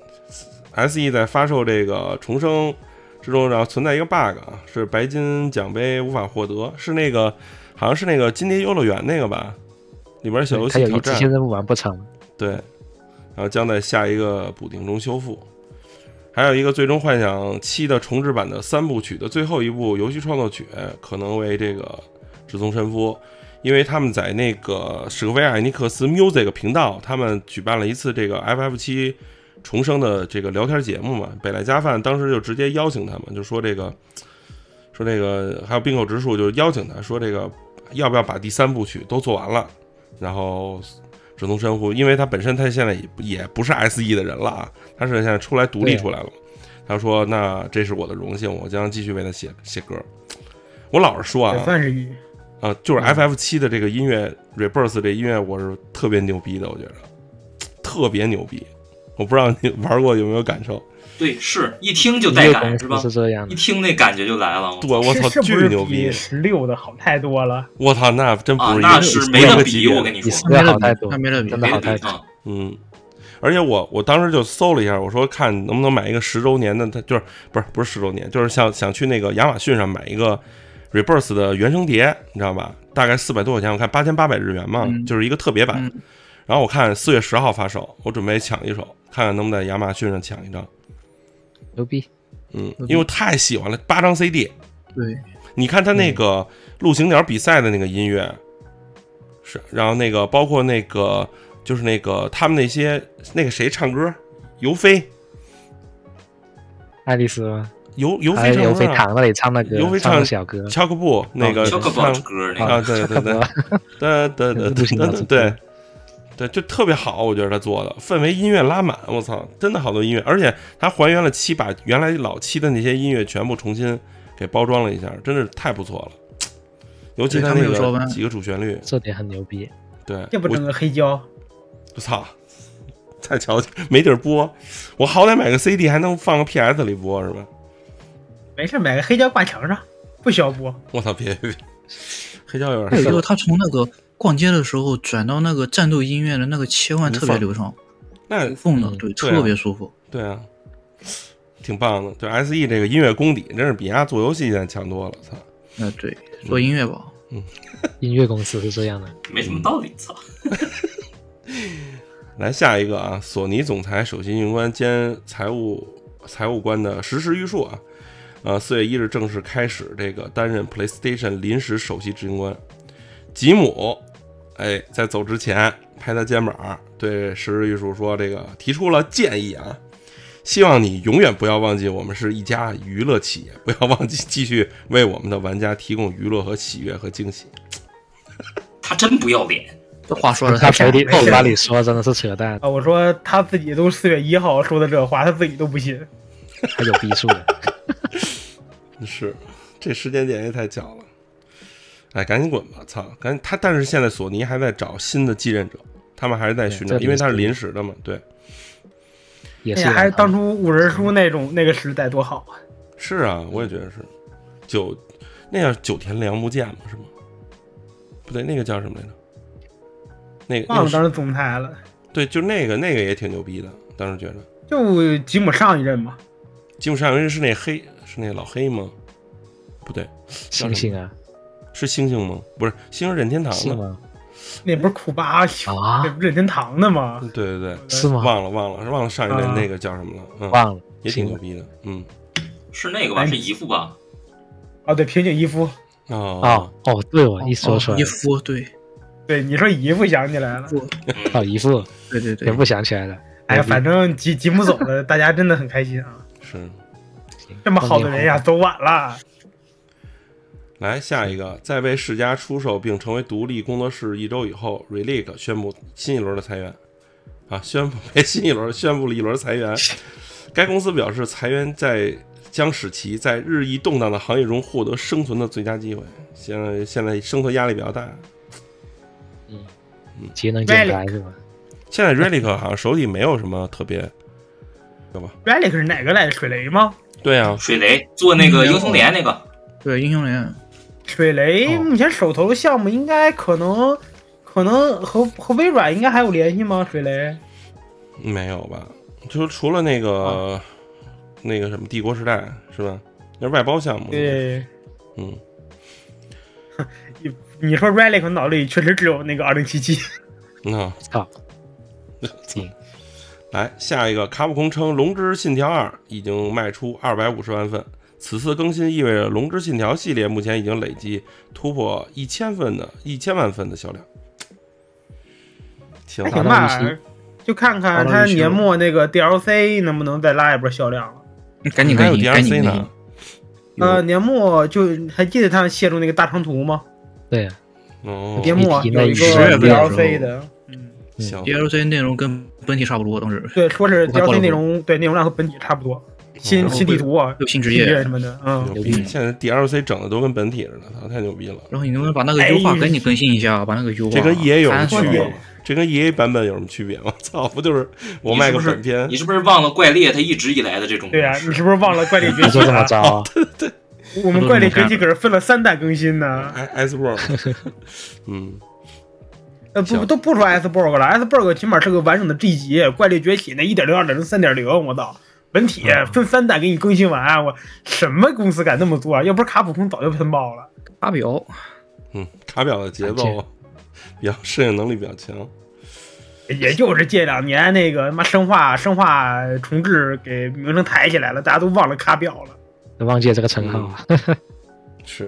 S1: 。S E 在发售这个重生之中，然后存在一个 bug 啊，是白金奖杯无法获得，是那个好像是那个金蝶游乐园那个吧，里边小游戏挑战，
S6: 他有一支线任务完不成，
S1: 对，然后将在下一个补丁中修复。还有一个最终幻想七的重制版的三部曲的最后一部游戏创作曲，可能为这个志宗神夫，因为他们在那个史克威尔艾尼克斯 Music 频道，他们举办了一次这个 F F 七。重生的这个聊天节目嘛，北濑加饭当时就直接邀请他们，就说这个，说这个还有滨口直树就邀请他说这个要不要把第三部曲都做完了，然后志宗神夫，因为他本身他现在也也不是 S E 的人了啊，他是现在出来独立出来了，他说那这是我的荣幸，我将继续为他写写歌。我老实说啊，
S2: 算是
S1: 啊，就是 F F 七的这个音乐 Rebirth 这音乐我是特别牛逼的，我觉得特别牛逼。我不知道你玩过有没有感受？
S4: 对，是一听就带感，是吧？
S6: 是这样的，
S4: 一听那感觉就来了。
S1: 对，我操，巨牛逼！
S2: 十六的好太多了。
S1: 我操，那真不是、
S4: 啊，那是没得比，我跟你说，
S6: 没好太多，
S3: 没得比，
S6: 真的好太多。
S1: 嗯，而且我我当时就搜了一下，我说看能不能买一个十周年的，它就是不是不是十周年，就是想想去那个亚马逊上买一个 Rebirth 的原声碟，你知道吧？大概四百多块钱，我看八千八百日元嘛，
S3: 嗯、
S1: 就是一个特别版。嗯、然后我看四月十号发售，我准备抢一手。看看能不能在亚马逊上抢一张，
S6: 牛逼！
S1: 嗯，因为我太喜欢了，八张 C D。
S3: 对，
S1: 你看他那个陆行鸟比赛的那个音乐，是，然后那个包括那个就是那个他们那些那个谁唱歌，尤菲，
S6: 爱丽丝吗？
S1: 尤尤菲唱
S6: 尤菲躺那里唱那个，
S1: 尤菲唱
S6: 小歌，
S1: 乔克布那个
S4: 乔克布歌那个
S1: 啊，对对对，对对对对对。对，就特别好，我觉得他做的氛围音乐拉满，我操，真的好多音乐，而且他还原了七把原来老七的那些音乐全部重新给包装了一下，真是太不错了。尤其他那个几个主旋律，
S6: 这点很牛逼。
S1: 对，
S2: 这不整个黑胶？
S1: 我操！再瞧瞧，没地儿播，我好歹买个 C D 还能放个 P S 里播是吧？
S2: 没事，买个黑胶挂墙上，不需要播。
S1: 我操，别别别，黑胶有点。
S3: 还有就是他从那个逛街的时候转到那个战斗音乐的那个切换特别流畅，
S1: 那
S3: 无缝的，对，
S1: 对
S3: 特别舒服。
S1: 对啊，挺棒的。对 S E 这个音乐功底，真是比人家做游戏现在强多了。操！
S3: 那对，做音乐吧，
S6: 嗯，音乐公司是这样的，
S4: 没什么道理。操！
S1: 来下一个啊，索尼总裁、首席运营官兼财务财务官的实时预述啊，呃，四月一日正式开始这个担任 PlayStation 临时首席执行官。吉姆，哎，在走之前拍他肩膀，对实时预述说，这个提出了建议啊。希望你永远不要忘记，我们是一家娱乐企业，不要忘记继续为我们的玩家提供娱乐和喜悦和惊喜。
S4: 他真不要脸，
S3: 这话说的
S6: 他嘴里嘴巴里说真的是扯淡
S2: 啊！我说他自己都四月一号说的这话，他自己都不信，
S6: 还有逼数的。
S1: 是，这时间点也太巧了。哎，赶紧滚吧！操，赶紧他，但是现在索尼还在找新的继任者，他们还是在寻找，因为他是临时的嘛，对。
S6: 也是，
S2: 哎、还是当初五人书那种那个时代多好啊！
S1: 是啊，我也觉得是。九，那叫九田良木剑嘛，是吗？不对，那个叫什么来着？那个
S2: 忘了当时总裁了。
S1: 对，就那个那个也挺牛逼的，当时觉得。
S2: 就吉姆上一任嘛。
S1: 吉姆上一任是那黑，是那老黑吗？不对，
S6: 星星啊，
S1: 是星星吗？不是，星星任天堂的
S6: 吗？
S2: 那不是库巴啊？那不是任天堂的吗？
S1: 对对对，
S6: 是吗？
S1: 忘了忘了，忘了上一任那个叫什么了？嗯，
S6: 忘了，
S1: 也挺牛逼的。嗯，
S4: 是那个吧？是姨父吧？
S2: 哦，对，平井一夫。
S1: 哦
S6: 哦哦，对我一说出来，
S3: 一夫对
S2: 对，你说姨父想起来了。
S6: 哦，姨父，
S3: 对对对，
S6: 全部想起来了。
S2: 哎呀，反正吉吉姆走了，大家真的很开心啊。
S1: 是，
S2: 这么好的人呀，走晚了。
S1: 来下一个，在被世嘉出售并成为独立工作室一周以后 ，Relic 宣布新一轮的裁员，啊，宣布为新一轮宣布了一轮裁员。该公司表示，裁员在将使其在日益动荡的行业中获得生存的最佳机会。现在现在生存压力比较大。
S6: 嗯嗯，节能减排是吧？
S1: 现在 Relic 好像手里没有什么特别，对吧
S2: ？Relic 是哪个来着？水雷吗？
S1: 对啊，
S4: 水雷做那个英雄联那个，
S3: 对英雄联。
S2: 水雷目前手头的项目应该可能可能和和微软应该还有联系吗？水雷
S1: 没有吧？就除了那个、啊、那个什么帝国时代是吧？那是外包项目。
S2: 对，
S1: 嗯。
S2: 你你说 Relic 脑里确实只有那个二零七七。
S1: 那
S6: 操！
S1: 来下一个，卡普空称《龙之信条二》已经卖出二百五十万份。此次更新意味着《龙之信条》系列目前已经累计突破一千份的一千万份的销量，
S2: 行吧？就看看它年末那个 D L C 能不能再拉一波销量了。
S3: 赶紧赶紧赶紧
S1: 呢！
S2: 呃，年末就还记得他泄露那个大长图吗？
S6: 对，
S1: 哦，
S2: 年末有一个 D L C 的，嗯，
S1: 行
S3: ，D L C 内容跟本体差不多，当时
S2: 对，说是 D L C 内容对内容量和本体差不多。新新地图啊，
S3: 有新职业
S2: 什么的，嗯，
S1: 牛逼！现在 D L C 整的都跟本体似的，太牛逼了。
S3: 然后你能不能把那个优化赶紧更新一下？把那个优化，
S1: 这跟 E A 有什么区别吗？这跟 E A 版本有什么区别吗？操，不就是我卖个本片？
S4: 你是不是忘了怪猎它一直以来的这种？
S2: 对啊，你是不是忘了怪猎崛起
S6: 就这么着？
S1: 对对，
S2: 我们怪猎崛起可是分了三代更新呢。
S1: Iceberg， 嗯。
S2: 呃不都不说 Iceberg 了 ，Iceberg 起码是个完整的 G 级，怪猎崛起那 一点零、二点零、三点零，我操！本体分三代给你更新完，我什么公司敢那么做啊？要不是卡普空早就喷爆了。
S3: 卡表，
S1: 嗯，卡表的节奏比较适应能力比较强。
S2: 也就是这两年那个他妈生化生化重置给名声抬起来了，大家都忘了卡表了，
S6: 都忘记了这个称号。
S1: 嗯、是。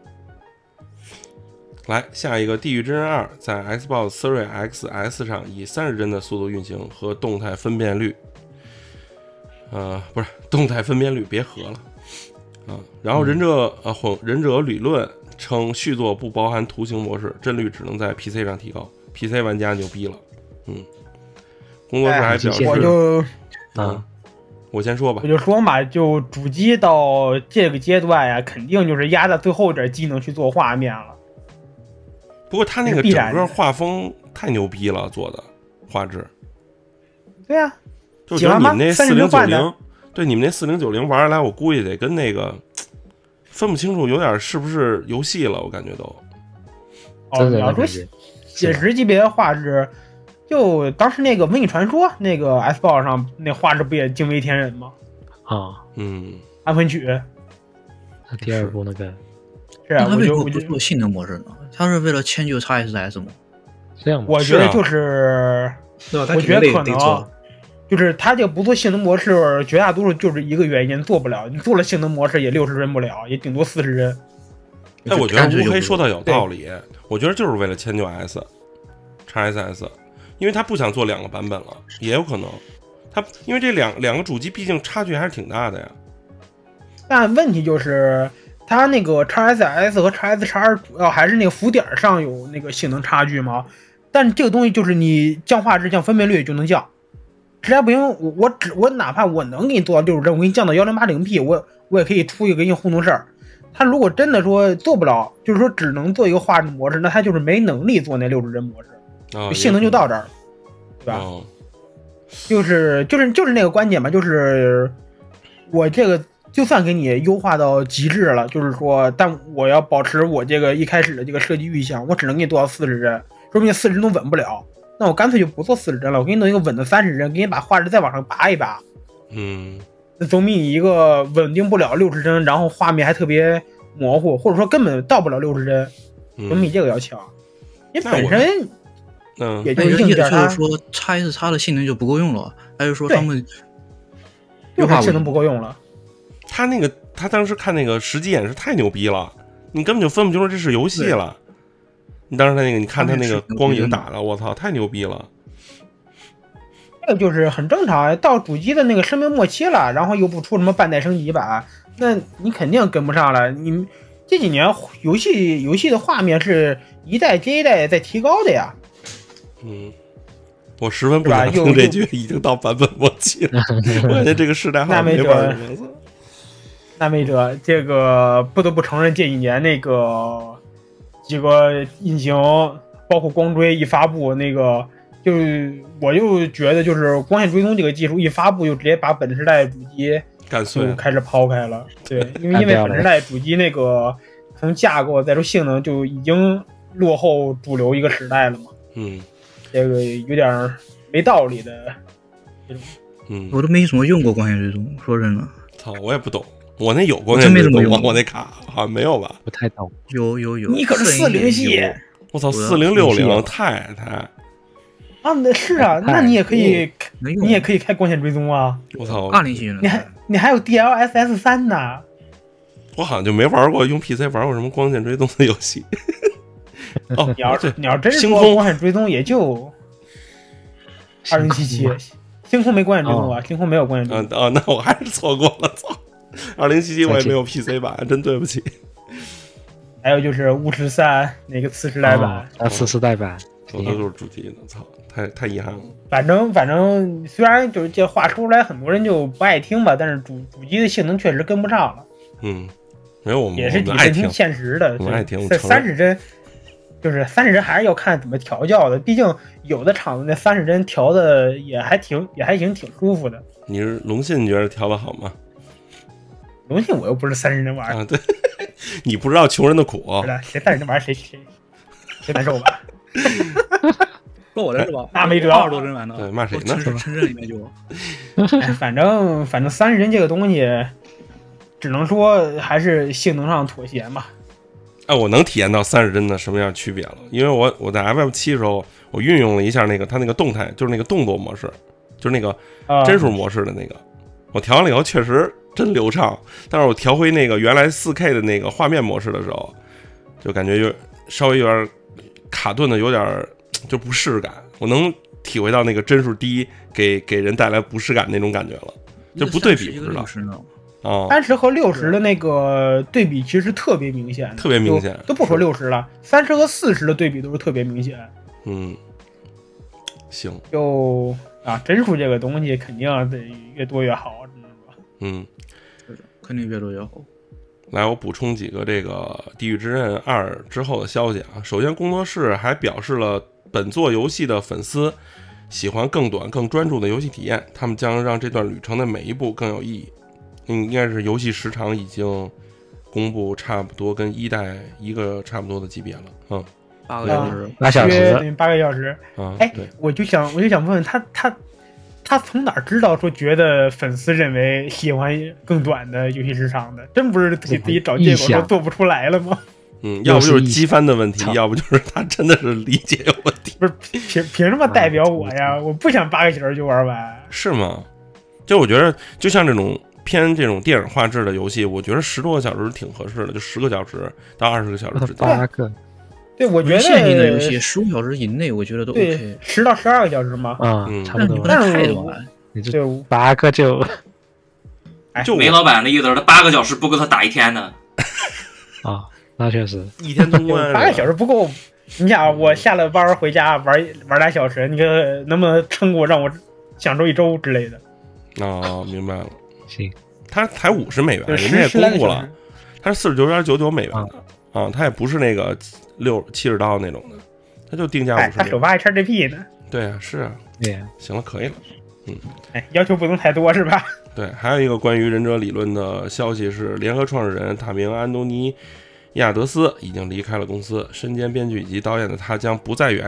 S1: 来下一个，《地狱之刃二》在 Xbox Series X S 上以三十帧的速度运行和动态分辨率。呃，不是动态分辨率，别合了啊。然后忍者、嗯、呃，忍者理论称续作不包含图形模式，帧率只能在 P C 上提高 ，P C 玩家牛逼了。嗯，工作室还表示，
S2: 哎、我就
S1: 啊， 我先说吧。
S2: 我就说嘛，就主机到这个阶段呀，肯定就是压在最后点技能去做画面了。
S1: 不过他那个整个画风太牛逼了，做的画质。
S2: 对呀、啊，
S1: 就觉得你们那四零九零，对你们那四零九零玩下来，我估计得跟那个分不清楚，有点是不是游戏了，我感觉都。
S2: 哦，你要说写实级别的画质，就当时那个《瘟疫传说》那个 S 报上那画质不也惊为天人吗？
S6: 啊，
S1: 嗯，
S2: 安魂曲，
S6: 第二部那个
S2: 是啊，
S3: 他为什么
S2: 我就
S3: 不做性能模式呢？他是为了迁就 X S S 吗？
S6: 这样吗？
S2: 我觉得就是，我觉得可能就是他这个不做性能模式，绝大多数就是一个原因，做不了。你做了性能模式也六十帧不了，也顶多四十帧。
S1: 哎，我觉得乌黑说的有道理，我觉得就是为了迁就 S， X S S， 因为他不想做两个版本了，也有可能。他因为这两两个主机毕竟差距还是挺大的呀。
S2: 但问题就是，它那个 X S S 和 X S X 主要还是那个浮点上有那个性能差距嘛。但这个东西就是你降画质、降分辨率就能降，实在不行，我我只我哪怕我能给你做到六十帧，我给你降到一零八零 P， 我我也可以出一个给你糊弄事儿。他如果真的说做不了，就是说只能做一个画质模式，那他就是没能力做那六十帧模式，
S1: 哦、
S2: 性能就到这儿，对吧？
S1: 哦、
S2: 就是就是就是那个观点嘛，就是我这个就算给你优化到极致了，就是说，但我要保持我这个一开始的这个设计预想，我只能给你做到四十帧，说明四十帧都稳不了，那我干脆就不做四十帧了，我给你弄一个稳的三十帧，给你把画质再往上拔一拔，
S1: 嗯。
S2: 那总比你一个稳定不了六十帧，然后画面还特别模糊，或者说根本到不了六十帧，总比这个要强。因为本身，
S1: 嗯，
S2: 也就是硬件它
S3: 就是说 X S X 的性能就不够用了，还是说他们
S2: 就是性能不够用了？
S1: 他那个他当时看那个实际演示太牛逼了，你根本就分不清楚这是游戏了。你当时他那个，你看他那个光影打的，我操，太牛逼了。
S2: 这个就是很正常，到主机的那个生命末期了，然后又不出什么半代升级版，那你肯定跟不上了。你这几年游戏游戏的画面是一代接一代在提高的呀。
S1: 嗯，我十分不想听这句，已经到版本末期了。我感觉这个时代好像没法儿。
S2: 那没辙，这个不得不承认，这几年那个几个引擎，包括光追一发布，那个。就是我就觉得，就是光线追踪这个技术一发布，就直接把本时代主机就开始抛开了。对，因为因为本时代主机那个从架构再说性能就已经落后主流一个时代了嘛。
S1: 嗯，
S2: 这个有点没道理的这种。
S1: 嗯，
S3: 我都没怎么用过光线追踪，说真的。
S1: 操，我也不懂。我那有光线追踪吗？我那卡好像没有吧？
S6: 不太懂。
S3: 有有有。
S2: 你可是四零系。
S1: 我操，四零六零太太。
S2: 啊，那是啊，那你也可以，你也可以开光线追踪啊！
S1: 我操，
S3: 二零系
S2: 你还你还有 D L S S 三呢。
S1: 我好像就没玩过用 P C 玩过什么光线追踪的游戏。哦，
S2: 你要你要真说光线追踪，也就二零七七，星空没光线追踪啊，星空没有光线追踪。
S1: 哦，那我还是错过了，操！二零七七我也没有 P C 版，真对不起。
S2: 还有就是巫师三那个次时代版，
S6: 啊，次时代版，
S1: 我都是主机的，操！太太遗憾了。
S2: 反正反正，虽然就是这话说出来，很多人就不爱听吧，但是主主机的性能确实跟不上了。
S1: 嗯，没有我们
S2: 也是
S1: 挺听
S2: 现实的。
S1: 我们爱听。
S2: 这三十帧，就是三十帧还是要看怎么调教的。毕竟有的厂子那三十帧调的也还挺也还行，挺舒服的。
S1: 你是龙信，你觉得调的好吗？
S2: 龙信我又不是三十帧玩
S1: 啊，对，你不知道穷人的苦。
S2: 是的，谁三十帧玩谁谁谁难受吧。
S3: 说我的是吧？
S2: 那没辙，
S3: 二十多帧玩的。
S1: 对，骂谁呢？
S3: 城城镇里面就，
S2: 哎，反正反正三十帧这个东西，只能说还是性能上妥协嘛。
S1: 哎，我能体验到三十帧的什么样区别了，因为我我在 F F 七的时候，我运用了一下那个它那个动态，就是那个动作模式，就是那个帧数模式的那个，我调完了以后确实真流畅。但是我调回那个原来 四 K 的那个画面模式的时候，就感觉有稍微有点卡顿的，有点。就不适感，我能体会到那个帧数低给给人带来不适感那种感觉了，就不对比不知道
S2: 啊。三十和六十的那个对比其实特别明显，
S1: 特别明显，
S2: 都不说六十了，三十和四十的对比都是特别明显。
S1: 嗯，行，
S2: 就啊，帧数这个东西肯定得越多越好，只能
S1: 嗯，
S3: 肯定越多越好。
S1: 来，我补充几个这个《地狱之刃二》之后的消息啊。首先，工作室还表示了本作游戏的粉丝喜欢更短、更专注的游戏体验，他们将让这段旅程的每一步更有意义。应该是游戏时长已经公布，差不多跟一代一个差不多的级别了。嗯，
S3: 八个小时，
S6: 八小时，
S2: 八个小时。
S1: 啊，
S2: 哎，
S1: 对，
S2: 我就想，我就想问问他，他。他从哪儿知道说觉得粉丝认为喜欢更短的游戏时长的？真不是自己自己找借口说做不出来了吗？
S1: 嗯，要不就是机翻的问题，要不就是他真的是理解有问题。
S2: 不是凭凭什么代表我呀？我不想八个小时就玩完。
S1: 是吗？就我觉得，就像这种偏这种电影画质的游戏，我觉得十多个小时挺合适的，就十个小时到二十个小时之间。
S6: 八个。
S2: 对，我觉得
S3: 现行的游戏十五小时以内，我觉得都 OK。
S2: 十到十二个小时嘛，
S6: 啊、嗯，差不多。
S3: 但是太短，
S6: 你这八个就，
S1: 就
S4: 梅老板的意思，他八个小时不够他打一天呢。
S6: 啊，那确实，
S1: 一天通关
S2: 八个小时不够。你想，我下了班回家玩玩俩小时，你个能不能撑过让我享受一周之类的？
S1: 哦，明白了。
S6: 行，
S1: 他才五十美元，人家也公布了，他是四十九点九九美元的。啊，它也不是那个六七十刀那种的，它就定价五十。
S2: 它首发还 X G P 呢。
S1: 对啊，是啊，
S6: 对呀，
S1: 行了，可以了，嗯，
S2: 哎，要求不能太多是吧？
S1: 对，还有一个关于忍者理论的消息是，联合创始人塔明安东尼亚德斯已经离开了公司，身兼编剧以及导演的他将不再与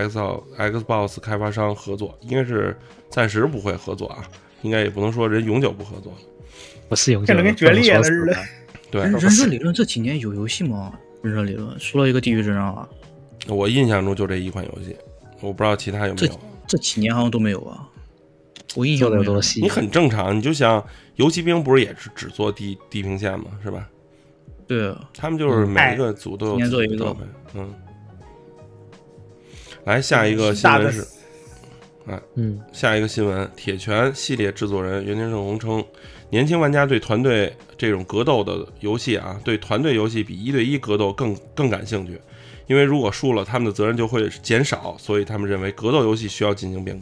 S1: Xbox 开发商合作，应该是暂时不会合作啊，应该也不能说人永久不合作了，
S6: 不是永久，
S2: 跟决裂了似的。
S1: 对，
S3: 忍者理论这几年有游戏吗？忍者理论除了一个地狱之刃啊，
S1: 我印象中就这一款游戏，我不知道其他有没有。
S3: 这这几年好像都没有啊，我印象
S6: 有多细。
S1: 你很正常，你就像游骑兵不是也是只做地地平线嘛，是吧？
S3: 对啊，
S1: 他们就是每一个组都有自己的装备。嗯，来下一个新闻是，哎，
S6: 嗯，
S1: 下一个新闻，铁拳系列制作人袁天正宏称，年轻玩家对团队这种格斗的游戏啊，对团队游戏比一对一格斗更更感兴趣，因为如果输了，他们的责任就会减少，所以他们认为格斗游戏需要进行变革。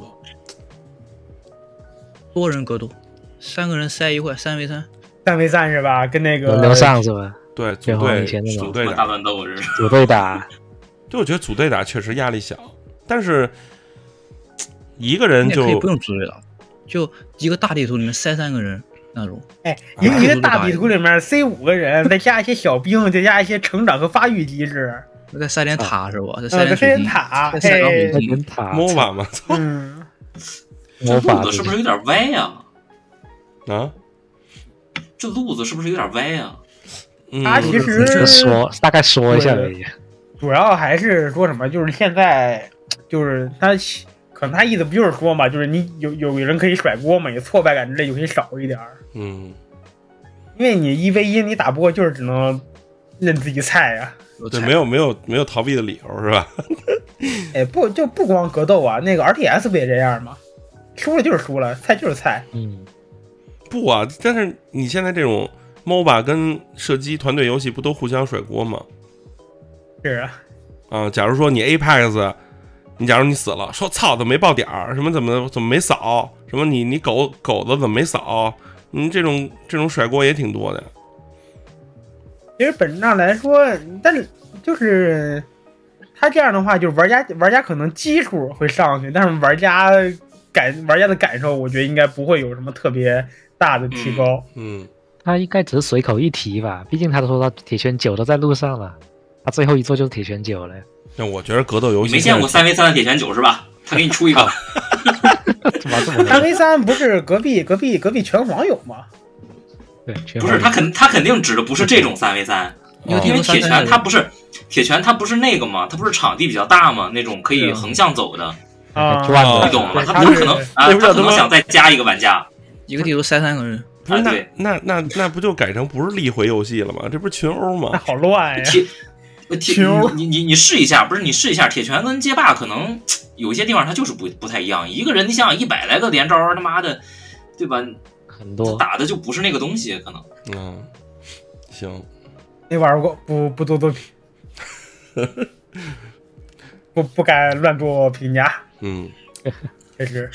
S3: 多人格斗，三个人塞一块，三 v 三，
S2: 三 v 三是吧？跟那个
S6: 轮流上是吧？
S1: 对，组队
S6: 组
S1: 队
S4: 大乱斗是
S6: 组队打，
S1: 对，我觉得组队打确实压力小，但是一个人就
S3: 可以不用组队打，就一个大地图里面塞三个人。那种，
S2: 哎，一个一个大地图里面塞五个人，再加一些小兵，再加一些成长和发育机制，
S3: 再塞点塔是吧？再
S2: 塞点塔，
S3: 再塞
S6: 点塔
S1: ，M O B A 嘛，
S2: 嗯，
S4: 这路子是不是有点歪呀？
S1: 啊，
S4: 这路子是不是有点歪呀？
S2: 他其实
S6: 说大概说一下而已，
S2: 主要还是说什么，就是现在就是他。可能他意思不就是说嘛，就是你有有人可以甩锅嘛，你挫败感之类就可以少一点。
S1: 嗯，
S2: 因为你一 v 一你打不过，就是只能认自己菜呀、
S1: 啊。对，没有没有没有逃避的理由是吧？
S2: 哎，不就不光格斗啊，那个 R T S 不也这样吗？输了就是输了，菜就是菜。
S6: 嗯，
S1: 不啊，但是你现在这种 M O B A 跟射击团队游戏不都互相甩锅吗？
S2: 是啊。
S1: 啊，假如说你 Apex。你假如你死了，说操怎么没爆点儿？什么怎么怎么没扫？什么你你狗狗子怎么没扫？你这种这种甩锅也挺多的。
S2: 其实本质上来说，但是就是他这样的话，就是玩家玩家可能基数会上去，但是玩家感玩家的感受，我觉得应该不会有什么特别大的提高。
S1: 嗯，嗯
S6: 他应该只是随口一提吧，毕竟他都说到铁拳九都在路上了，他最后一座就是铁拳九了。
S1: 那我觉得格斗游戏
S4: 没见过三 v 三的铁拳九是吧？他给你出一个。
S2: 三 v 三不是隔壁隔壁隔壁拳皇有吗？
S6: 对，
S4: 不是他肯他肯定指的不是这种三 v 三，因为铁拳它不是铁拳它不是那个嘛，它不是场地比较大嘛，那种可以横向走的
S2: 啊，
S4: 你懂吗？他不可能啊，他可能想再加一个玩家，
S3: 一个地图塞三个人。
S1: 不是那那那那不就改成不是立回游戏了吗？这不是群殴吗？
S2: 那好乱呀！
S4: 铁你你你试一下，不是你试一下，铁拳跟街霸可能有一些地方它就是不不太一样。一个人你想想一百来个连招，他妈的，对吧？
S6: 很多
S4: 打的就不是那个东西，可能。
S1: 嗯，行，
S2: 没玩过，不不做作品，不不敢乱做评价。
S1: 嗯，
S2: 确实。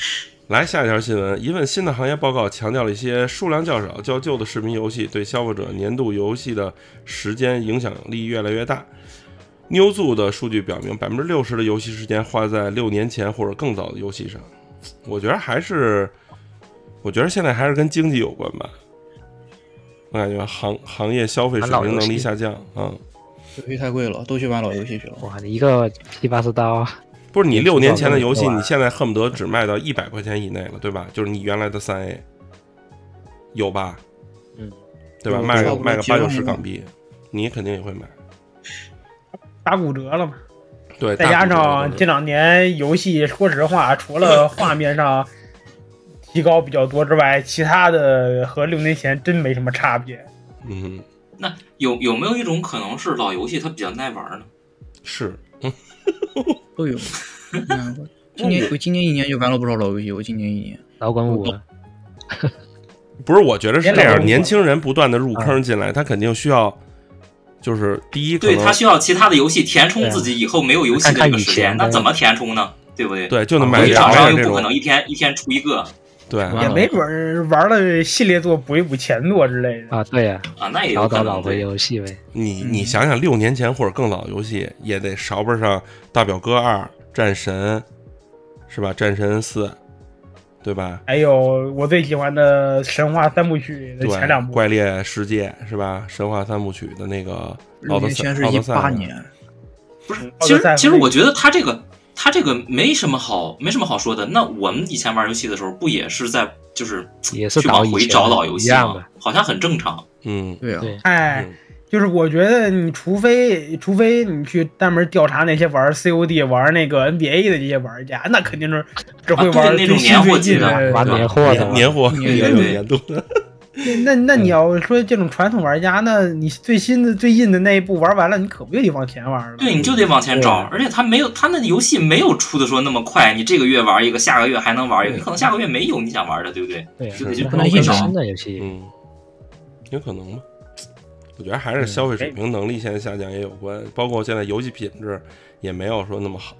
S1: 来下一条新闻，一份新的行业报告强调了一些数量较少、较旧的视频游戏对消费者年度游戏的时间影响力越来越大。Newzoo 的数据表明， 百分之六十 的游戏时间花在六年前或者更早的游戏上。我觉得还是，我觉得现在还是跟经济有关吧。我感觉行行业消费水平能力下降啊。
S3: 游戏太贵了，都去玩老游戏去了。
S6: 哇，你一个七八十刀。
S1: 不是你六年前的游戏，你现在恨不得只卖到一百块钱以内了，对吧？就是你原来的三 A， 有吧？
S6: 嗯，
S1: 对吧？卖个卖个八九十港币，你肯定也会买。
S2: 打骨折了嘛？
S1: 对，
S2: 再加上这两年游戏，说实话，除了画面上提高比较多之外，其他的和六年前真没什么差别。
S1: 嗯，
S4: 那有有没有一种可能是老游戏它比较耐玩呢？
S1: 是，
S3: 嗯，都有。嗯，今年我今年一年就玩了不少老游戏，我今年一年
S6: 老滚五。
S1: 不是，我觉得是这样，年轻人不断的入坑进来，他肯定需要。就是第一，
S4: 对他需要其他的游戏填充自己以后没有游戏的这个时间，那怎么填充呢？对不对？
S1: 对，就能买。
S4: 厂商又不可能一天一天出一个，
S1: 对，
S2: 也没准玩了系列作补一补前作之类的
S6: 啊。对呀，
S4: 啊，那也有可能。
S6: 老回游戏呗。
S1: 你你想想，六年前或者更早的游戏，也得勺不上大表哥二、战神，是吧？战神四。对吧？
S2: 还有我最喜欢的神话三部曲的前两部，
S1: 怪猎世界是吧？神话三部曲的那个奥德赛，
S3: 是一八年，
S4: 不是？其实其实我觉得他这个他这个没什么好没什么好说的。那我们以前玩游戏的时候，不也是在就是
S6: 也是
S4: 去往回找老游戏吗？好像很正常。
S1: 嗯，
S3: 对啊，
S2: 哎。嗯就是我觉得你除非除非你去专门调查那些玩 C O D 玩那个 N B A 的这些玩家，那肯定是只会玩
S4: 那种年货级
S2: 的，
S6: 玩年货的
S1: 年货
S4: 也有
S1: 年度的。
S2: 那那你要说这种传统玩家，那你最新的最近的那一部玩完了，你可不就得往前玩了？
S4: 对，你就得往前找，而且他没有他那游戏没有出的说那么快，你这个月玩一个，下个月还能玩一个，你可能下个月没有你想玩的，对不对？
S6: 对，
S4: 就得去
S6: 不能硬新的游戏，
S1: 嗯，有可能吗？我觉得还是消费水平能力现在下降也有关，包括现在游戏品质也没有说那么好。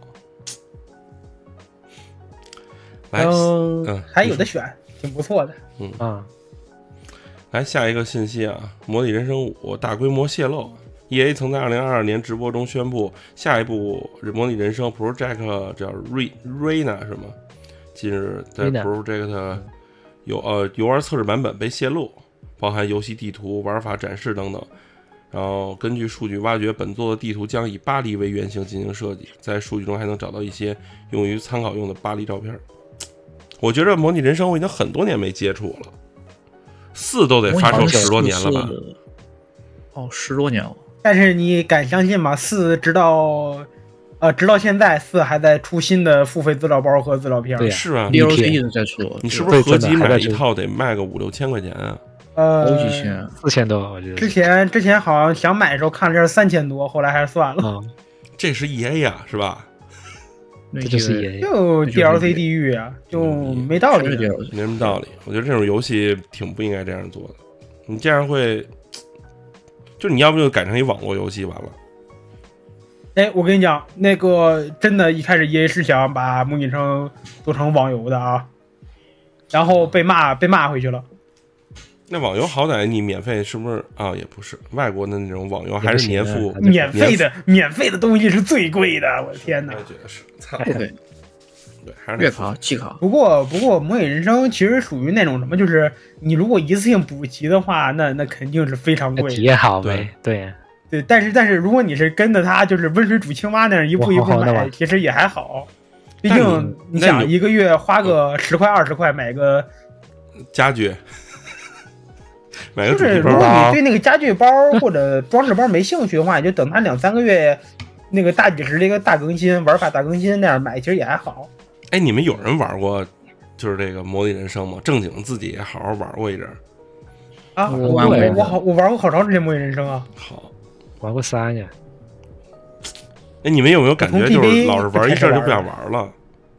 S1: 来，
S2: 嗯，还有的选，挺不错的。
S1: 嗯
S6: 啊，
S1: 来下一个信息啊，《模拟人生五》大规模泄露 ，E A 曾在二零二二年直播中宣布，下一部《模拟人生 Project》叫 Rena 是吗？近日在 Project 有呃游玩测试版本被泄露。包含游戏地图、玩法展示等等，然后根据数据挖掘，本作的地图将以巴黎为原型进行设计，在数据中还能找到一些用于参考用的巴黎照片。我觉得模拟人生我已经很多年没接触了，四都得发售十多年了吧？
S3: 哦，十多年了。
S2: 但是你敢相信吗？四直到呃直到现在，四还在出新的付费资料包和资料片。
S6: 对，
S1: 是啊
S3: ，D L C 一直在出。
S1: 你是不是合集买一套得卖个五六千块钱啊？
S2: 呃，
S3: 好几千，
S6: 四千多，我觉得。
S2: 之前之前好像想买的时候看这是三千多，后来还是算了。
S6: 嗯，
S1: 这是 E A 呀，是吧？
S6: 这就是 E A，
S2: 就 D L C 地狱啊，就没道理，
S1: 没什么道理。我觉得这种游戏挺不应该这样做的，你这样会，就是你要不就改成一网络游戏完了。
S2: 哎，我跟你讲，那个真的，一开始 E A 是想把模拟人生做成网游的啊，然后被骂被骂回去了。
S1: 那网游好歹你免费是不是啊？也不是，外国的那种网游还是年付，
S2: 免费的，免费的东西是最贵的，我的天哪！
S1: 我觉得是，操，
S3: 对
S1: 对，还是
S3: 月卡、季卡。
S2: 不过不过，模拟人生其实属于那种什么，就是你如果一次性补齐的话，那那肯定是非常贵，
S6: 体验好呗，对
S2: 对。但是但是，如果你是跟着他，就是温水煮青蛙那样一步一步买，其实也还好。毕竟你想一个月花个十块二十块买个
S1: 家具。买个
S2: 就是如果你对那个家具包或者装饰包没兴趣的话，你就等它两三个月那个大几十的一个大更新，玩法大更新那样买，其实也还好。
S1: 哎，你们有人玩过就是这个模拟人生吗？正经自己也好好玩过一阵
S2: 啊？我玩过，我好我玩过好长时间模拟人生啊。
S1: 好，
S6: 玩过三呀。
S1: 哎，你们有没有感觉就是老是玩一阵就不想玩了？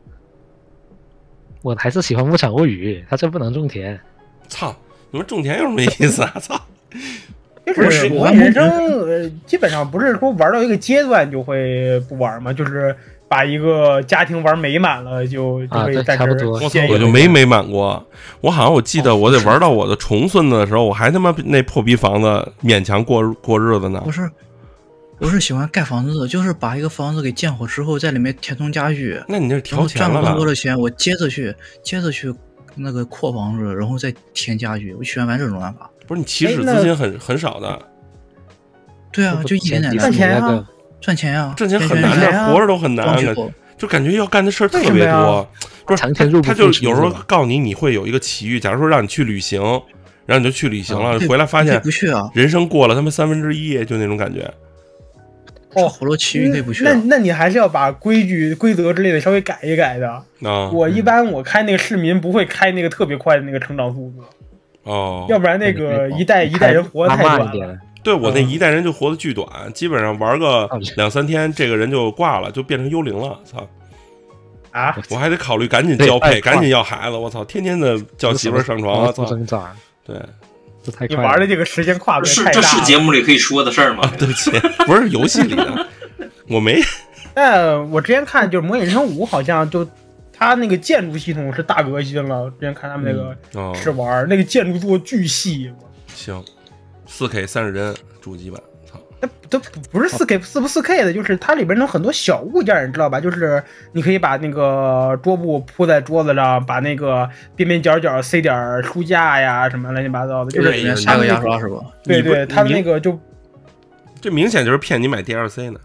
S6: 我还是喜欢牧场物语，它这不能种田。
S1: 操！你们种田有什么意思啊？操！
S2: 就是模拟人生，呃，基本上不是说玩到一个阶段就会不玩嘛，就是把一个家庭玩美满了，就就
S6: 啊
S2: 可以暂时
S6: 对差不多
S1: 我操
S2: 歇一，
S1: 我
S2: 个
S1: 就没美满过。我好像我记得我得玩到我的重孙子的时候，我还他妈那破逼房子勉强过过日子呢
S3: 不。是，我是喜欢盖房子的，就是把一个房子给建好之后，在里面填充家具，
S1: 那你这
S3: 然后
S1: 调钱了
S3: 赚了更多
S1: 吧？
S3: 的钱，我接着去接着去那个扩房子，然后再填家具，我喜欢玩这种玩法。
S1: 不是你起始资金很很少的，
S3: 对啊，就一点点
S2: 赚钱啊
S6: 那个
S3: 赚钱呀，
S1: 挣钱很
S3: 赚
S1: 难
S2: 钱啊
S1: 的，活着都很难的，
S3: 装修
S1: 就感觉要干的事儿特别
S2: 为什么呀
S1: 多。不是
S6: 长天入不
S1: 他就
S6: 敷出
S1: 有时候
S6: 是吧
S1: 告诉你你会有一个奇遇，假如说让你去旅行，然后你就去旅行了，
S3: 对
S1: 回来发现
S3: 可以不去啊，
S1: 人生过了他妈三分之一，就那种感觉。
S2: 哦，
S3: 好多奇遇可以不去
S2: 那
S3: 啊。
S2: 那你还是要把规矩、规则之类的稍微改一改的。
S1: 啊，
S2: 我一般我开那个市民不会开那个特别快的那个成长速度，
S1: 哦，
S2: 要不然那个一代一代人活得太短了。
S6: 慢慢一点了。
S1: 对我那一代人就活得巨短，基本上玩个两三天，这个人就挂了，就变成幽灵了。操！
S2: 啊，
S1: 我还得考虑赶紧交配，
S6: 对太快
S1: 赶紧要孩子。我操，天天的叫媳妇儿上床，我
S6: 高速
S1: 操！
S6: 增长，
S1: 对，
S6: 这太快了。
S2: 你玩的这个时间跨度
S4: 是这是
S2: 太大了。
S4: 节目里可以说的事儿吗？
S1: 对不起，不是游戏里的，我没。
S2: 但我之前看就是《模拟人生五》，好像就它那个建筑系统是大革新了。之前看他们那个
S1: 哦，
S2: 试玩，那个建筑做巨细，
S1: 行，四 K 三十帧主机版，操！
S2: 它它不不是四 K 四不四 K 的，就是它里边有很多小物件，你知道吧？就是你可以把那个桌布铺在桌子上，把那个边边角角塞点书架呀什么乱七八糟的，就是
S1: 对
S3: 里面塞个
S2: 它那个
S3: 牙刷是吧？
S2: 对
S1: 你不
S2: 对，它的
S1: 你
S2: 那个就
S1: 这明显就是骗你买 D L C 呢。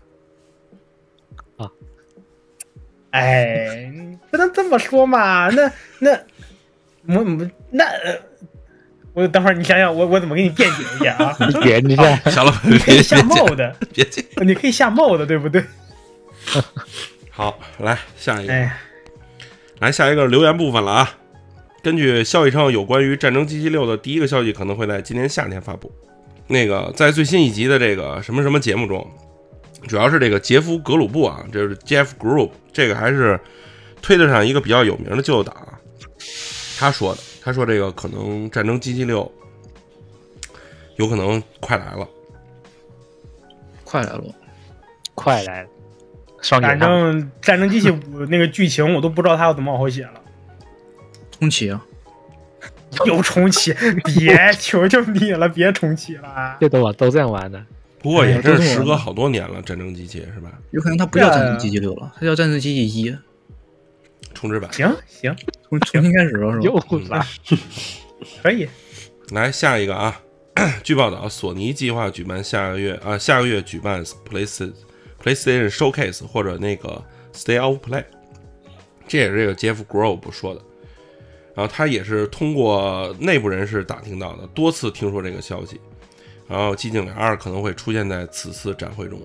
S2: 哎，你不能这么说嘛。那那我我那呃我等会儿你想想，我我怎么给你辩解一下啊？
S6: 你圆一下，
S1: 小老板，
S2: 你可
S1: 别
S2: 以下
S1: 别
S2: 帽的，
S1: 别介。
S2: 你可以下帽的，对不对？
S1: 好，来下一个。
S2: 哎，
S1: 来下一个留言部分了啊！根据消息称，有关于《战争机器六》的第一个消息可能会在今年夏天发布。那个在最新一集的这个什么什么节目中，主要是这个杰夫·格鲁布啊，这是 Jeff Group， 这个还是推特上一个比较有名的旧党啊，他说的，他说这个可能《战争机器六》有可能快来了。
S3: 快来了，
S6: 快来了，双
S2: 反
S6: 眼号
S2: 正《战争机器五》那个剧情我都不知道他要怎么往后写了。
S3: 重启啊！
S2: 又重启，别求求你了，别重启了。
S6: 这都玩都这样玩的。
S1: 不过也真是
S3: 哎
S1: 时隔好多年了，《战争机器》是吧？
S3: 有可能它不叫战争机器六了，它叫战争机器一，
S1: 重置版。
S2: 行行，
S3: 重重新开始了是
S6: 又
S3: 吧？
S6: 来，
S2: 可以。
S1: 来下一个啊！据报道，索尼计划举办下个月啊，下个月举办 PlayStation PlayStation Showcase 或者那个 State of Play， 这也是这个 Jeff Grove 说的。然后他也是通过内部人士打听到的，多次听说这个消息。然后《寂静岭二》可能会出现在此次展会中。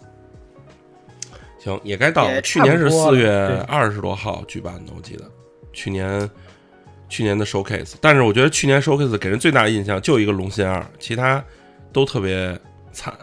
S1: 行，也该到了。
S2: 也
S1: 去年是
S2: 差不多
S1: 四月
S2: 对
S1: 二十多号举办的，我记得去年去年的 Showcase。但是我觉得去年 Showcase 给人最大的印象就一个龙心二，其他都特别惨。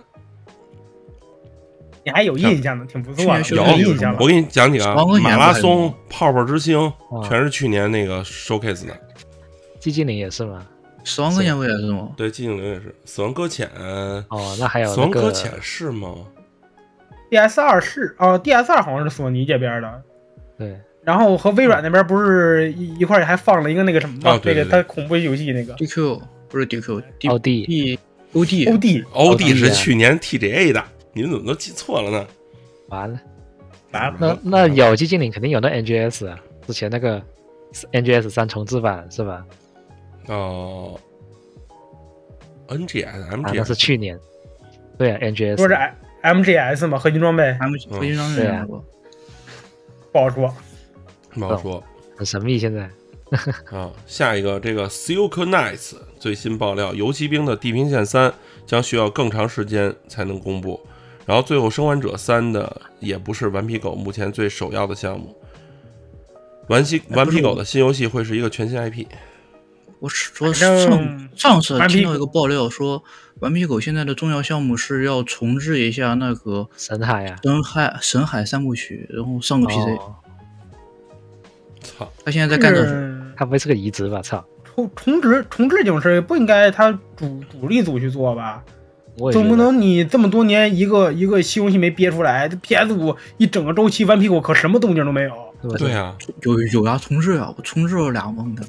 S2: 你还有印象的，挺不错的，
S3: 去
S1: 有
S3: 年
S2: 有印象了。
S1: 我给你讲几个啊
S3: 王哥，
S1: 马拉松、泡泡之星，
S6: 啊
S1: 全是去年那个 Showcase 的。
S6: 寂静岭也是吗？
S3: 死亡搁浅不也是吗？
S1: 对，寂静岭也是，死亡搁浅，
S6: 哦，那还有
S1: 死亡
S6: 那个
S1: 搁浅是吗？
S2: D S 二是哦 ，D S 二好像是索尼这边的，
S6: 对，
S2: 然后和微软那边不是一一块儿还放了一个那个什么吗？
S1: 哦对对对
S2: 那个它恐怖游戏那个
S3: D Q 不是 D Q，D
S6: 奥迪
S3: D O D
S2: O D，
S1: 欧弟是
S6: 哦
S1: 去年 T G A 的，你们怎么都记错了呢？
S6: 完了。
S2: 完了，
S6: 那那有寂静岭肯定有那 N G S 啊，之前那个 N G S 三重置版是吧？
S1: 哦，N G S、
S6: 啊，
S1: M
S6: 那
S1: G
S6: 是
S1: S，
S6: 去年。对啊，N G S
S2: 说是 M G S 嘛，合金装备
S3: M
S1: 嗯
S3: 飞机上那个
S2: 不好说。
S1: 不好说
S6: 很神秘，现在
S1: 啊。下一个，这个 Silk Knights 最新爆料，游骑兵的地平线三将需要更长时间才能公布。然后，最后生还者三的也不是顽皮狗目前最首要的项目。顽皮顽皮狗的新游戏会是一个全新 I P。
S3: 我说
S2: 反正
S3: 上上次
S2: 顽皮
S3: 听到一个爆料说，顽皮狗现在的重要项目是要重置一下那个
S6: 神海啊，
S3: 神海神海三部曲，然后上个 P C。
S6: 哦
S1: 操，
S3: 他现在在干这事，
S2: 是
S6: 它不会是个移植吧？操！
S2: 重重置重置这种事儿不应该他主主力组去做吧？ 总不能你这么多年一个一个新游戏没憋出来，这 P S 五一整个周期顽皮狗可什么动静都没有。
S1: 对啊，
S3: 有有呀，重置啊，我重置了两个梦的。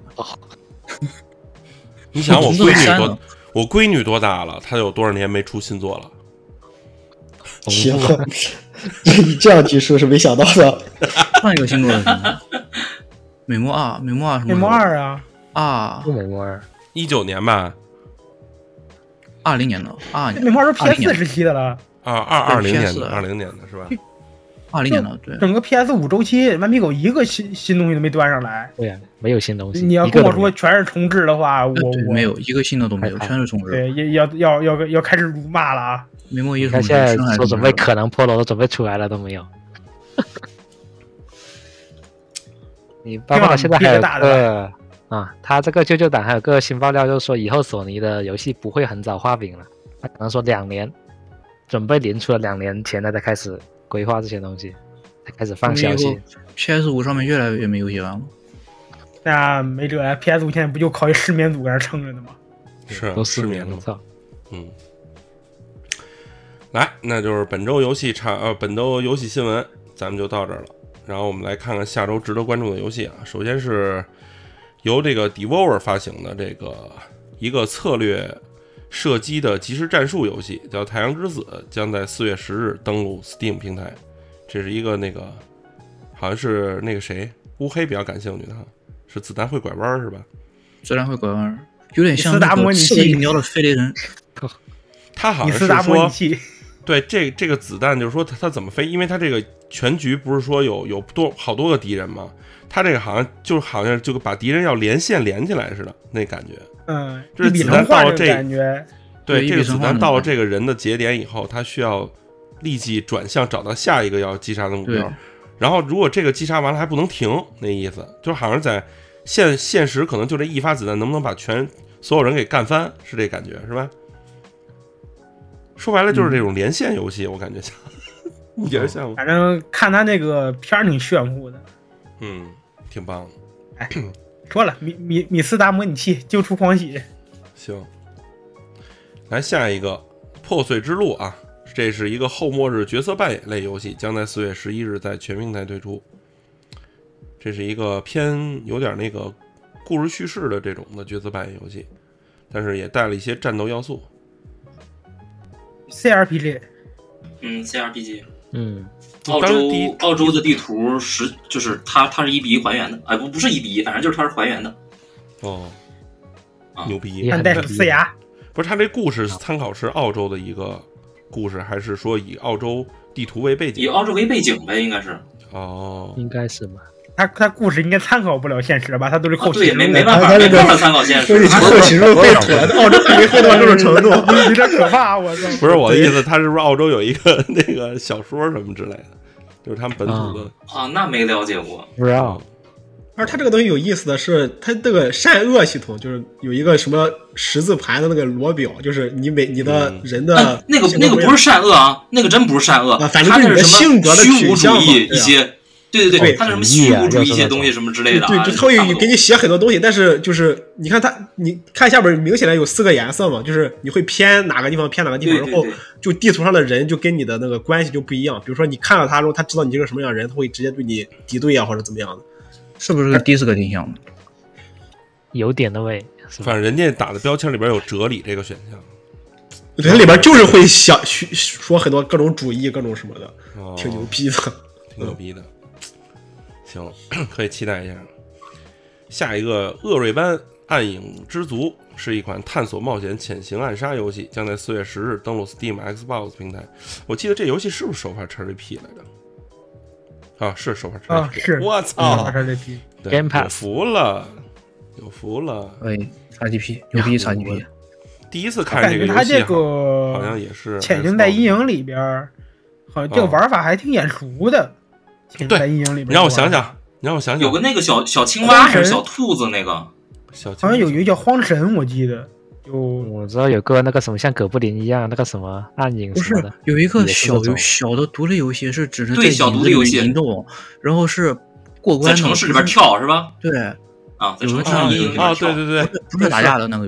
S1: 你想我闺女多，我闺女多大了？她有多少年没出新作了？
S5: 行，你这样举数是没想到的。
S3: 上一个新作是什么？美墨二，美墨二什么？
S2: 美墨二啊
S3: 啊，
S6: 不美墨二，
S1: 一九年吧。
S3: 二零年的啊，
S2: 美墨二是 P S 四时期的了。
S1: 啊，二二零年的，二零年的是吧？
S3: 二零年的，对。
S2: 整个 P S 五周期，顽皮狗一个新新东西都没端上来。
S6: 对呀、啊，没有新东西。
S2: 你要跟我说全是重置的话，我我
S3: 没有一个新的都没有，全是重置。
S2: 对，要要要要开始辱骂了啊！
S3: 美墨一
S6: 他现在说准备可能 P O L O 都准备出来了都没有。你包括现在还有个啊，他这个舅舅党还有个新爆料，就是说以后索尼的游戏不会很早画饼了，他可能说两年，准备年出了两年前他才开始规划这些东西，才开始放消息。
S3: P S 五上面越来越没游戏了。
S2: 那没辙呀 ，P S 五现在不就靠一失眠组在那撑着呢吗？
S1: 是
S6: 都失眠了，操。
S1: 嗯。来，那就是本周游戏差呃，本周游戏新闻咱们就到这儿了。然后我们来看看下周值得关注的游戏啊。首先是由这个 Devolver 发行的这个一个策略射击的即时战术游戏，叫《太阳之子》，将在四月十日登陆 Steam 平台。这是一个那个好像是那个谁乌黑比较感兴趣的哈，是子弹会拐弯是吧？
S3: 子弹会拐弯，有点像
S2: 那个
S3: 刺激鸟的飞雷人。
S1: 他好像是说，对这这个子弹就是说他他怎么飞，因为他这个全局不是说有有多好多个敌人吗？他这个好像就好像就把敌人要连线连起来似的那感觉。
S2: 嗯，
S1: 就是子弹到了这
S2: 感觉，
S1: 对这个子弹到了这个人的节点以后，他需要立即转向找到下一个要击杀的目标。然后如果这个击杀完了还不能停，那意思就好像在现现实可能就这一发子弹能不能把全所有人给干翻，是这感觉是吧？说白了就是这种连线游戏，嗯、我感觉像，你觉得像吗？
S2: 反正看他那个片儿挺炫酷的，
S1: 嗯，挺棒的。
S2: 哎，说了，米米米斯达模拟器就出狂喜。
S1: 行，来下一个破碎之路啊，这是一个后末日角色扮演类游戏，将在四月十一日在全平台推出。这是一个偏有点那个故事叙事的这种的角色扮演游戏，但是也带了一些战斗要素。
S2: C R P G，
S4: 嗯 ，C R P G，
S6: 嗯，
S4: 澳洲澳洲的地图是就是它它是一比一还原的，哎不不是一比一，反正就是它是还原的。
S1: 哦，牛逼！
S2: 但带着呲牙，
S1: 不是它这故事参考是澳洲的一个故事，还是说以澳洲地图为背景？
S4: 以澳洲为背景呗，应该是。
S1: 哦，
S6: 应该是吧。
S2: 他他故事应该参考不了现实吧？他都是后期、
S4: 哦、对，没没办法，没办法参考现实。
S5: 后期肉废土了，澳洲还没废到这种程度，
S2: 有点可怕。我操！
S1: 不是我的意思，他是不是澳洲有一个那个小说什么之类的，就是他们本土的
S4: 啊？那没了解过，
S6: 不知道。
S5: 而它这个东西有意思的是，它这个善恶系统就是有一个什么十字盘的那个罗表，就是你每你的人的、
S4: 嗯、那个那个不是善恶啊，那个真不是善恶，
S5: 啊、反正就是你的性格的
S4: 虚无主义
S5: 一
S4: 些。对对对，它是什么虚无主义一些东西什么之类的、啊，
S5: 对，就他会给你写很多东西，但是就是你看它，你看下边明显的有四个颜色嘛，就是你会偏哪个地方偏哪个地方，然后就地图上的人就跟你的那个关系就不一样。比如说你看到他之后，他知道你是个什么样的人，他会直接对你敌对啊或者怎么样的。
S3: 是不是跟第四个挺像的？
S6: 有点的味，
S1: 反正人家打的标签里边有哲理这个选项，
S5: 它里边就是会想说很多各种主义各种什么的，哦、挺牛逼的，
S1: 挺牛逼的。行，可以期待一下。下一个《恶瑞班暗影之族》是一款探索冒险潜行暗杀游戏，将在四月十日登陆 Steam、Xbox 平台。我记得这游戏是不是首发 X G P 来着？啊，是首发 X G P。
S2: 啊，是。
S1: 我操
S2: ！X G P。
S1: 对，有福了，有福了。
S3: 哎 ，X G P， 牛逼 X G P。
S1: 第一次看这个游戏，
S2: 它这个
S1: 好像也是
S2: 潜行在阴影里边，好像这个玩法还挺眼熟的。
S1: 对，
S2: 阴影里
S1: 你让我想想，你让我想想，
S4: 有个那个小小青蛙还是小兔子那个，
S1: 小
S2: 好像有一个叫荒神，我记得有，
S6: 我知道有个那个什么像哥布林一样那个什么暗影什么的，
S3: 有一个小小的独立游戏是只是
S4: 对小独立游戏
S3: 移动，然后是过关
S4: 在城市里边跳是吧？
S3: 对
S4: 啊，在城市阴影里边
S1: 啊，对对对，
S3: 不是打架的那个游戏。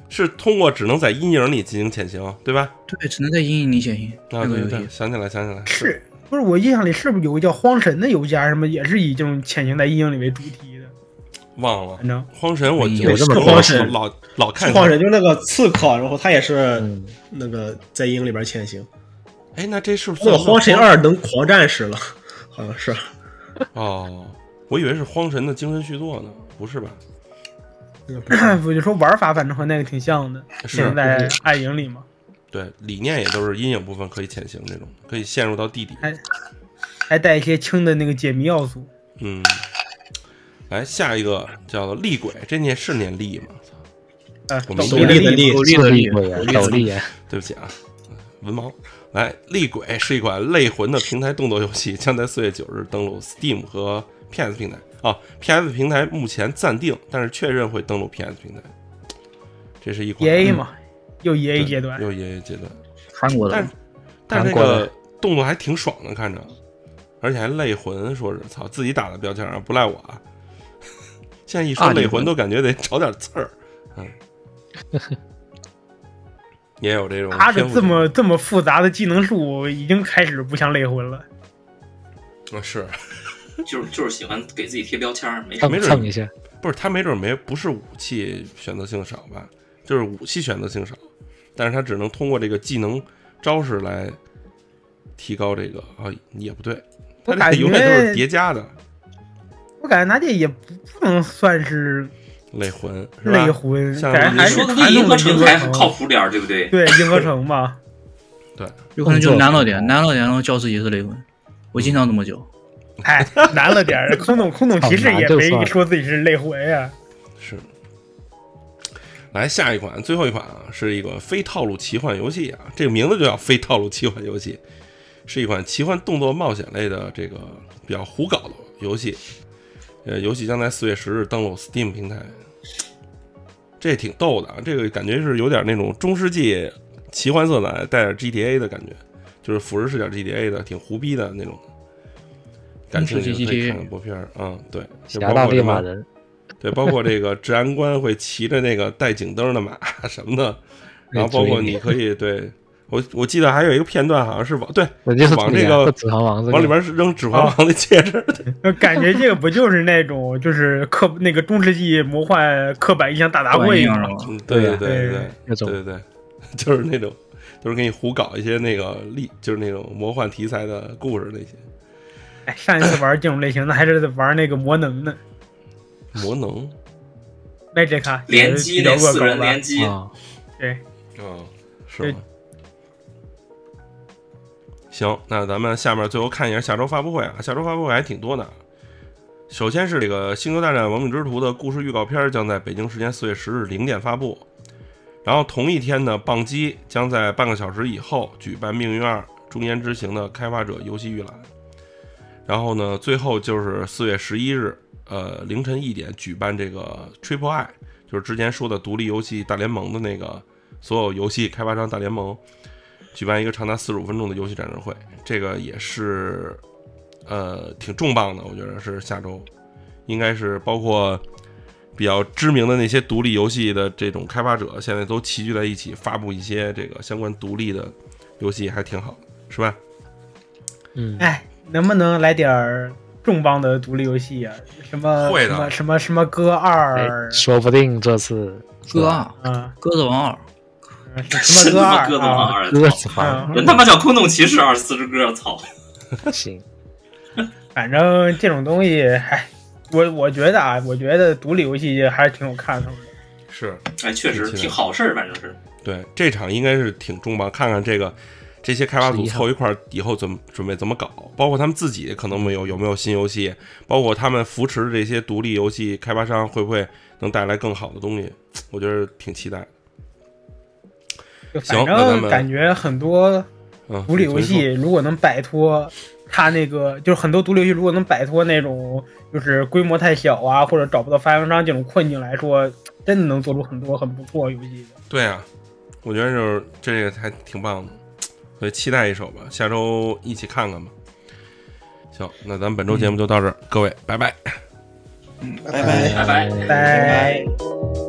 S1: 是通过只能在阴影里进行潜行，对吧？
S3: 对，只能在阴影里潜行。
S1: 啊，对对，想起来想起来，
S2: 是不是我印象里是不是有个叫荒神的游戏啊？什么也是以这种潜行在阴影里为主题的？
S1: 忘了。
S2: 反正
S1: 荒神我
S6: 有这
S5: 么荒神
S1: 老老看
S5: 荒神就那个刺客，然后他也是那个在阴影里边潜行。
S1: 哎，那这是不是
S5: 那个荒神二能狂战士了？好像是。
S1: 哦，我以为是荒神的精神续作呢，不是吧？
S2: 我就说玩法反正和那个挺像的，
S1: 是
S2: 在暗影里嘛。
S1: 对，理念也都是阴影部分可以潜行这种，可以陷入到地底，
S2: 还还带一些轻的那个解谜要素。
S1: 嗯，来下一个叫做厉鬼，这念是念厉吗？
S2: 啊，
S1: 我们
S2: 斗笠的
S5: 笠，
S6: 斗笠的笠，斗笠啊！
S1: 对不起啊，文盲。来，厉鬼是一款类魂的平台动作游戏，将在四月九日登陆 Steam 和 P S 平台。啊 ，P S 平台目前暂定，但是确认会登陆 P S 平台。这是一款
S2: E A 嘛，又 E A 阶段，
S1: 又 E A 阶段，
S3: 韩国的，
S1: 但但这个动作还挺爽的，看着，而且还类魂，说是操自己打的标签啊，不赖我啊。现在一说类魂，都感觉得找点刺儿，嗯，也有这种。
S2: 他的这么这么复杂的技能树，已经开始不像类魂了。
S1: 啊，是。
S4: 就是就是喜欢给自己贴标签，没
S1: 没
S6: 蹭一下，
S1: 不是他没准没不是武器选择性少吧，就是武器选择性少，但是他只能通过这个技能招式来提高这个啊，也不对，他这个永远都是叠加的。
S2: 我感觉他这也不不能算是
S1: 类魂，
S2: 类魂，
S1: 像
S2: 感觉还是
S4: 说的那银河城还靠谱点，对不对？
S2: 对，银河城嘛，
S1: 对，
S3: 有可能就难了点，难了点，然后教自己是类魂。我经常这么教。
S2: 哎，难了点儿，空洞空洞骑士也没说自己是类魂呀。
S1: 是。来下一款，最后一款啊，是一个非套路奇幻游戏啊，这个名字就叫非套路奇幻游戏，是一款奇幻动作冒险类的这个比较胡搞的游戏。呃，游戏将在四月十日登陆 Steam 平台。这挺逗的啊，这个感觉是有点那种中世纪奇幻色彩，带点 G T A 的感觉，就是俯视视角 G T A 的，挺胡逼的那种。感兴趣可以看看播片儿，嗯，对，
S6: 侠盗猎马人，
S1: 对，包括这个治安官会骑着那个带警灯的马什么的，然后包括你可以对我我记得还有一个片段，好像是往对往这个
S6: 指环王
S1: 往里边扔指环王的戒指，
S2: 感觉这个不就是那种就是刻那个中世纪魔幻刻板印象大杂烩一样吗？
S1: 对对对对
S6: 那种
S1: 对对，就是那种就是给你胡搞一些那个历就是那种魔幻题材的故事那些。
S2: 哎，上一次玩这种类型的还是玩那个魔能呢。
S1: 魔能
S2: ，Magic
S4: 联机那四人联机，
S2: 对，
S1: 啊，是吗？行，那咱们下面最后看一下下周发布会啊，下周发布会还挺多的。首先是这个《星球大战：亡命之徒》的故事预告片将在北京时间四月十日零点发布，然后同一天呢，棒机将在半个小时以后举办《命运二：终焉之行》的开发者游戏预览。然后呢，最后就是四月十一日，呃，凌晨一点举办这个 Triple I， 就是之前说的独立游戏大联盟的那个所有游戏开发商大联盟，举办一个长达四十五分钟的游戏展示会。这个也是，呃，挺重磅的，我觉得是下周，应该是包括比较知名的那些独立游戏的这种开发者，现在都齐聚在一起，发布一些这个相关独立的游戏，还挺好的，是吧？
S6: 嗯，
S2: 哎。能不能来点重磅的独立游戏啊？什么
S1: 会的
S2: 什么什么什么歌二、
S6: 哎？说不定这次
S3: 歌二，
S2: 嗯，
S3: 鸽子王二，
S2: 什么歌二？
S4: 鸽子王二，
S6: 鸽子王，
S4: 人他妈叫空洞骑士二四只歌，操！
S6: 行，
S2: 反正这种东西，哎，我我觉得啊，我觉得独立游戏还是挺有看头的。
S1: 是，
S4: 哎，确实挺好事，反正是。
S1: 对，这场应该是挺重磅，看看这个。这些开发组凑一块儿以后怎么准备怎么搞，包括他们自己可能没有有没有新游戏，包括他们扶持的这些独立游戏开发商会不会能带来更好的东西，我觉得挺期待的。
S2: 反正感觉很多独立游戏如果能摆脱它那个，就是很多独立游戏如果能摆脱那种就是规模太小啊，或者找不到发行商这种困境来说，真的能做出很多很不错游戏的。
S1: 对啊，我觉得就是这个还挺棒的。所以期待一手吧，下周一起看看吧。行，那咱们本周节目就到这儿，嗯、各位拜拜。
S5: 嗯，拜拜
S4: 拜拜
S2: 拜拜。